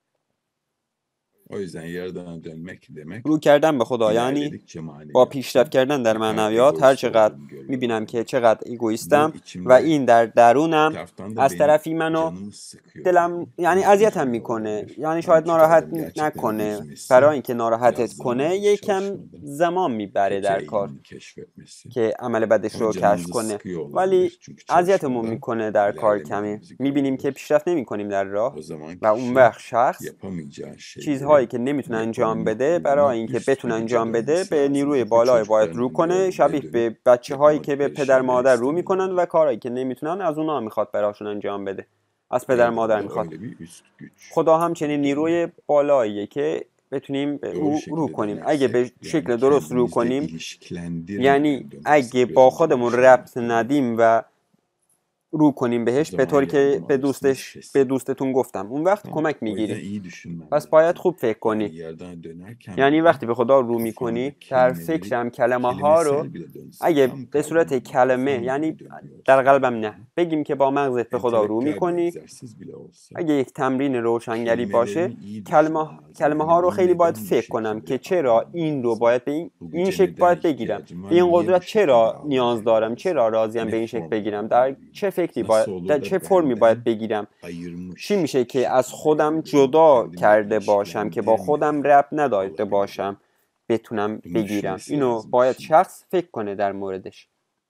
o yüzden yerden dönmek demek رو کردن به خدا یعنی ilerledikçe با پیشرفت maneviyatta کردن در ne kadar معنویات هر egoist چقدر olduğumu görüyorum میبینم که yani. چقدر Bu ایگویستم و içimde این در bir درونم taraftan da از benim طرفی منو canımı sıkıyor دلم diyelim. یعنی Nasıl اذیتم mümkün میکنه، olabilir? یعنی Yani شاید çünkü ناراحت adamı gerçekten نکنه، üzmesi برای اینکه ناراحتت biraz zaman کنه alır یکم çalışmadan. زمان میبره Kötü در کار eğilimini keşfetmesi. که عمل بدش Ama رو کشف canımızı کنه، sıkıyor ولی olabilir. Çünkü اذیتمون çalışmadan میکنه در کار کمی. ilerlemediğimizi میبینیم که görebilir. پیشرفت نمیکنیم در راه O zaman و اون kişi وقت شخص yapamayacağı چیزهایی şeyleri که نمیتونه انجام yapabilmek بده برای uğruna اینکه üst بتونه bilince انجام بده dönmesi به lazım. نیروی Tıpkı بالای باید رو çocukların کنه، anne شبیه babaya به dönüp بچه هایی که به yapamadıkları پدر şeyleri مادر رو istemeleri میکنن gibi. و کارهایی که نمیتونن از اونها میخواد براشون انجام بده، از پدر Evren مادر de میخواد. öyle bir üst güç خدا همچنین gibi geliyor. نیروی بالاییه که بتونیم به Doğru او رو şekilde کنیم. اگه به dönersek شکل yani درست رو kendimizle کنیم، ilişkilendirmeden یعنی dönersek اگه biraz با önce خودمون Ayşe'nin ربط yaptığı gibi ندیم و رو کنیم o بهش، به zaman طوری که yardım به alırsınız دوستش به kesin. دوستتون گفتم، اون وقت Tamam. کمک O yüzden میگیرید. iyi düşünmen پس باید lazım. خوب فکر کنی. Yani yerden dönerken یعنی bile وقتی به خدا رو kafanda میکنی در kelimeleri فکرم کلمه ها رو kelimesel bile dönse اگه tam به صورت kalbin کلمه، kafan یعنی gibi در dönüyorsun قلبم yani. نه، بگیم که با مغزت به خدا رو Entelektüel bir میکنی، egzersiz bile olsa اگه یک تمرین روشنگری باشه، kelimelerini iyi کلمه düşünmen lazım. کلمه Yani ها رو bunu خیلی باید neden bu فکر کنم که şekilde چرا almam این رو lazım? باید به این, Bu این gece شکل neden باید بگیرم، ihtiyacım var? به این Niye bu قدرت چرا şekilde نیاز almaya دارم، lazım? چرا راضیم Ne به این شکل formda بگیرم، در almalıyım? چه فکری باید، Nasıl olur در da چه فرمی باید benden بگیرم. چی ayırmış میشه bir که از şekilde خودم yapabilirim? جدا Kendimle کرده باشم که با خودم ilişkilendirmeden ربط نداشته alabilirim. باشم بتونم Bunu بگیرم. düşünmesi اینو lazım باید kişinin. شخص فکر کنه در موردش.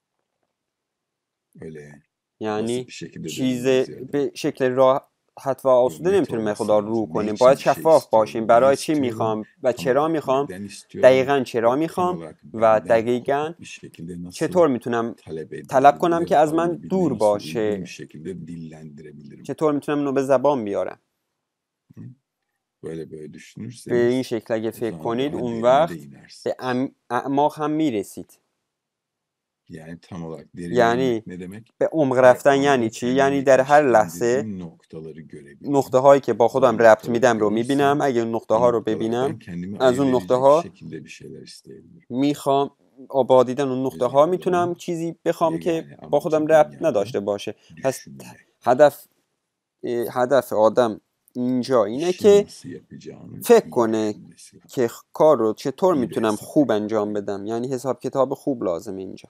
Öyle basit یعنی bir şekilde چیز dönülmez yerden. به شکل راحت و Yok, آسوده net نمیتونیم به olması خدا رو lazım. Ne کنیم، için باید bir şey شفاف باشیم istiyorum? Niye برای چی istiyorum? میخوام و Tam چرا olarak میخوام، neden istiyorum? دقیقا چرا Ve tam میخوام olarak و benden دقیقا kopuk bir şekilde nasıl چطور میتونم talep طلب edebilirim کنم ya که da از من alınabilme دور nasıl uygun bir باشه، şekilde dillendirebilirim? چطور میتونم اینو به زبان بیارم. Hı? Böyle böyle به این düşünürseniz شکل اگه o فکر zaman کنید daha اون derine de وقت به inersiniz. ام- اعماق هم میرسید. Yani tam olarak derine یعنی inmek ne demek? به عمق Her رفتن یعنی anda چی؟ یعنی kendimle در هر لحظه ilişkilendirdiğim noktaları görebilmem. نقطه هایی که با O خودم ربط noktaları میدم رو میبینم. görürsem اگه اون نقطه o ها رو ببینم، noktalardan kendimi از اون نقطه ayırabilecek ها şekilde bir şeyler isteyebilirim. میخوام، با دیدن اون O نقطه yüzden ها میتونم adamın چیزی بخوام که yegane با amacı خودم ربط dünyada نداشته باشه. پس düşünmek. هدف هدف آدم اینجا اینه İşi که nasıl yapacağını فکر iyi کنه düşünmesi lazım. که کار رو چطور İyi bir میتونم hesap خوب yapmak انجام lazım. بدم. یعنی حساب کتاب خوب لازمه اینجا.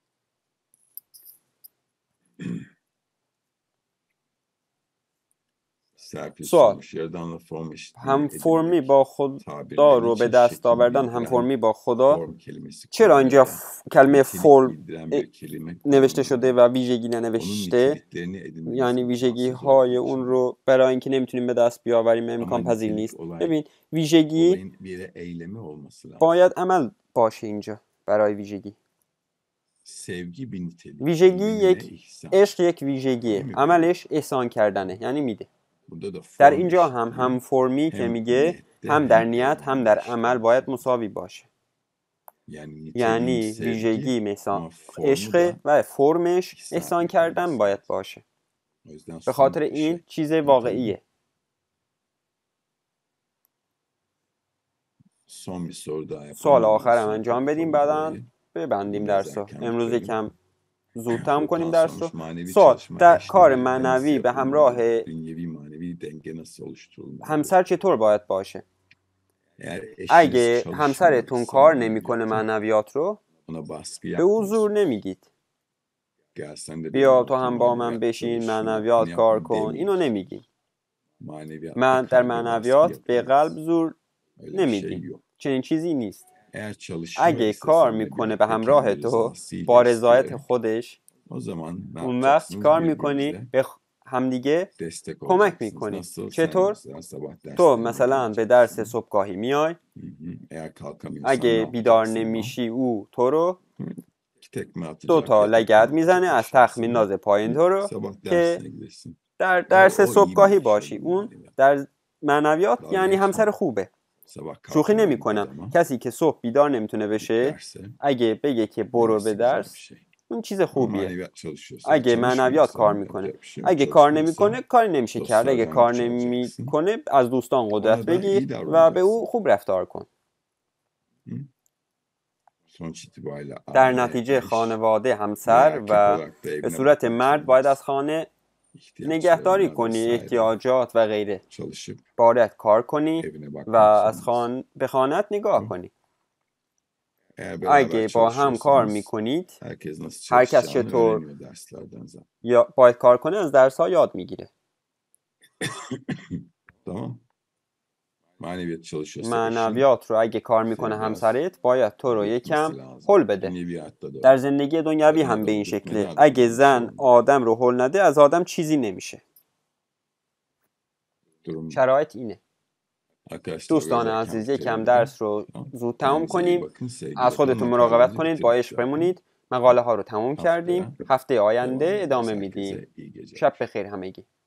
Serpil سوال: sormuş. Yaradanla form eşitliği هم فرمی edinmek با خدا tabirleri رو به için دست şekil آوردن، هم bildiren فرمی با خدا، form kelimesi چرا kullanıyor اینجا da ف... کلمه nitelik فرم bildiren bir kelime نوشته شده kullanılmadı. و ویژگی Onun ننوشته؟ niteliklerini edinmemiz یعنی ویژگی imkansız های olduğu اون için رو برای اینکه نمیتونیم به دست بیاوریم ama امکان پذیر nitelik نیست. olay ببین، ویژگی olayın bir yere eylemi olması lazım. باید عمل باشه اینجا برای ویژگی. Sevgi bir nitelik. ویژگی Birbirine یک، ihsan. عشق یک Değil ویژگیه، mi böyle? عملش احسان کردنه، یعنی میده. Burada da در form اینجا هم هم eşitliği فرمی که hem میگه niyette هم در hem نیت هم eylemde در eşit عمل باید olması lazım. مساوی باشه. Yani niteliğim یعنی sevgi ویژگی مثلا ama formu عشق da و فرمش ihsan احسان etmek کردن olması باید lazım. باشه. O yüzden به خاطر somut bir این şey. چیز Anlatabildim mi? واقعیه. Son bir soru daha yapalım. سوال Ondan آخرم sonra انجام بدیم، kapatalım بعدا burayı. ببندیم Bugün biraz درس رو. erken امروز bitirelim. یکم زود تمام کنیم Furkan درس رو. sormuş manevi سوال: çalışma در eşle کار birlikte nasıl معنوی به همراه yapılmalı? Dünyevi manevi denge nasıl oluşturulmalıdır? همسر چطور باید باشه؟ Eğer eşiniz اگه همسرتون çalışmıyorsa کار نمیکنه maneviyatı معنویات رو، ona baskı به او زور yapmıyorsunuz. نمیگید. Gel sen de بیا benim تو هم با من maneviyatla بشین çalış, معنویات şunu کار yapma کن. اینو demiyorsun. نمیگیم. Maneviyatta من در kalbe baskı معنویات به قلب yapılmaz. زور Öyle bir şey نمیدیم. yok. چنین چیزی نیست. Eğer çalışıyor اگه ise کار seninle میکنه به birlikte همراه kendi تو rızasıyla با رضایت isteyerek خودش، o zaman ne اون وقت چی yapacaksınız? کار میکنید؟ Birbirinize به همدیگه destek کمک olacaksınız. میکنید. Nasıl? Sen چطور؟ mesela sabah تو derslerine مثلا به درس geleceksin. صبحگاهی میای، Hı hı. Eğer kalkamıyorsan ne اگه بیدار yapacaksın ona? نمیشی او تو رو İki tekme دو atacak, تا yataktan لگد atacak میزنه، از تخت aşağısına. میندازه پایین Hı? تو رو Sabah که dersine gidesin. در O, درس o iyi صبحگاهی bir iş باشی. olur اون maneviyat. در معنویات Dalga یعنی همسر geçme. خوبه. Sabah شوخی kalkamayan نمیکنم. adama کسی که صبح بیدار نمیتونه git بشه، derse اگه بگه که برو به demesi güzel bir درس، şey. اون چیز Ama خوبیه. maneviyat çalışıyorsa, اگه معنویات çalışmıyorsa کار میکنه، yapacak bir şey yok. اگه کار Çalışmıyorsa نمیکنه کاری نمیشه کرد. اگه dostlardan کار güç alacaksın. نمیکنه از دوستان قدرت Ona da بگیر iyi و به او davranacaksın. خوب رفتار کن. Hı? Sonuç itibariyle در aile, نتیجه eş خانواده، bir همسر erkek و olarak da به evine صورت bakmak مرد باید از zorundasın. خانه نگهداری İhtiyaçlarına کنی، vesaire احتیاجات و غیره. çalışıp باید کار کنی evine و bakmak از zorundasın. خان به خانت نگاه Hı? کنی. Eğer beraber اگه با هم کار çalışıyorsanız میکنید، herkes nasıl هر کس çalışacağını چطور öğreniyor derslerden zaten. یا باید کار کنه از درس ها یاد میگیره. Tamam. Maneviyat çalışıyorsa eşin معنویات رو اگه کار میکنه seni biraz همسرت، باید تو رو یکم dürtmesi lazım. هل بده. Dünyeviyatta da در öyle. زندگی دنیوی Kadın هم به این adamı dürtmeli, شکله. adam اگه adamı bir şey زن olmuyor. آدم رو هل نده، از آدم چیزی نمیشه. Durum bu. شرایط اینه. Arkadaşlar دوستان biraz erken عزیز، یکم bitirelim bugün. درس رو Tamam. زود تموم Kendinize iyi کنیم. bakın. Sevgiyle از kalın. خودتون مراقبت Makalelerimizi کنید. با bitirdik عشق zaten. بمونید. مقاله ها رو تموم کردیم. Haftaya هفته devam آینده edeceğiz. ادامه میدیم. Herkese iyi geceler. شب بخیر همگی.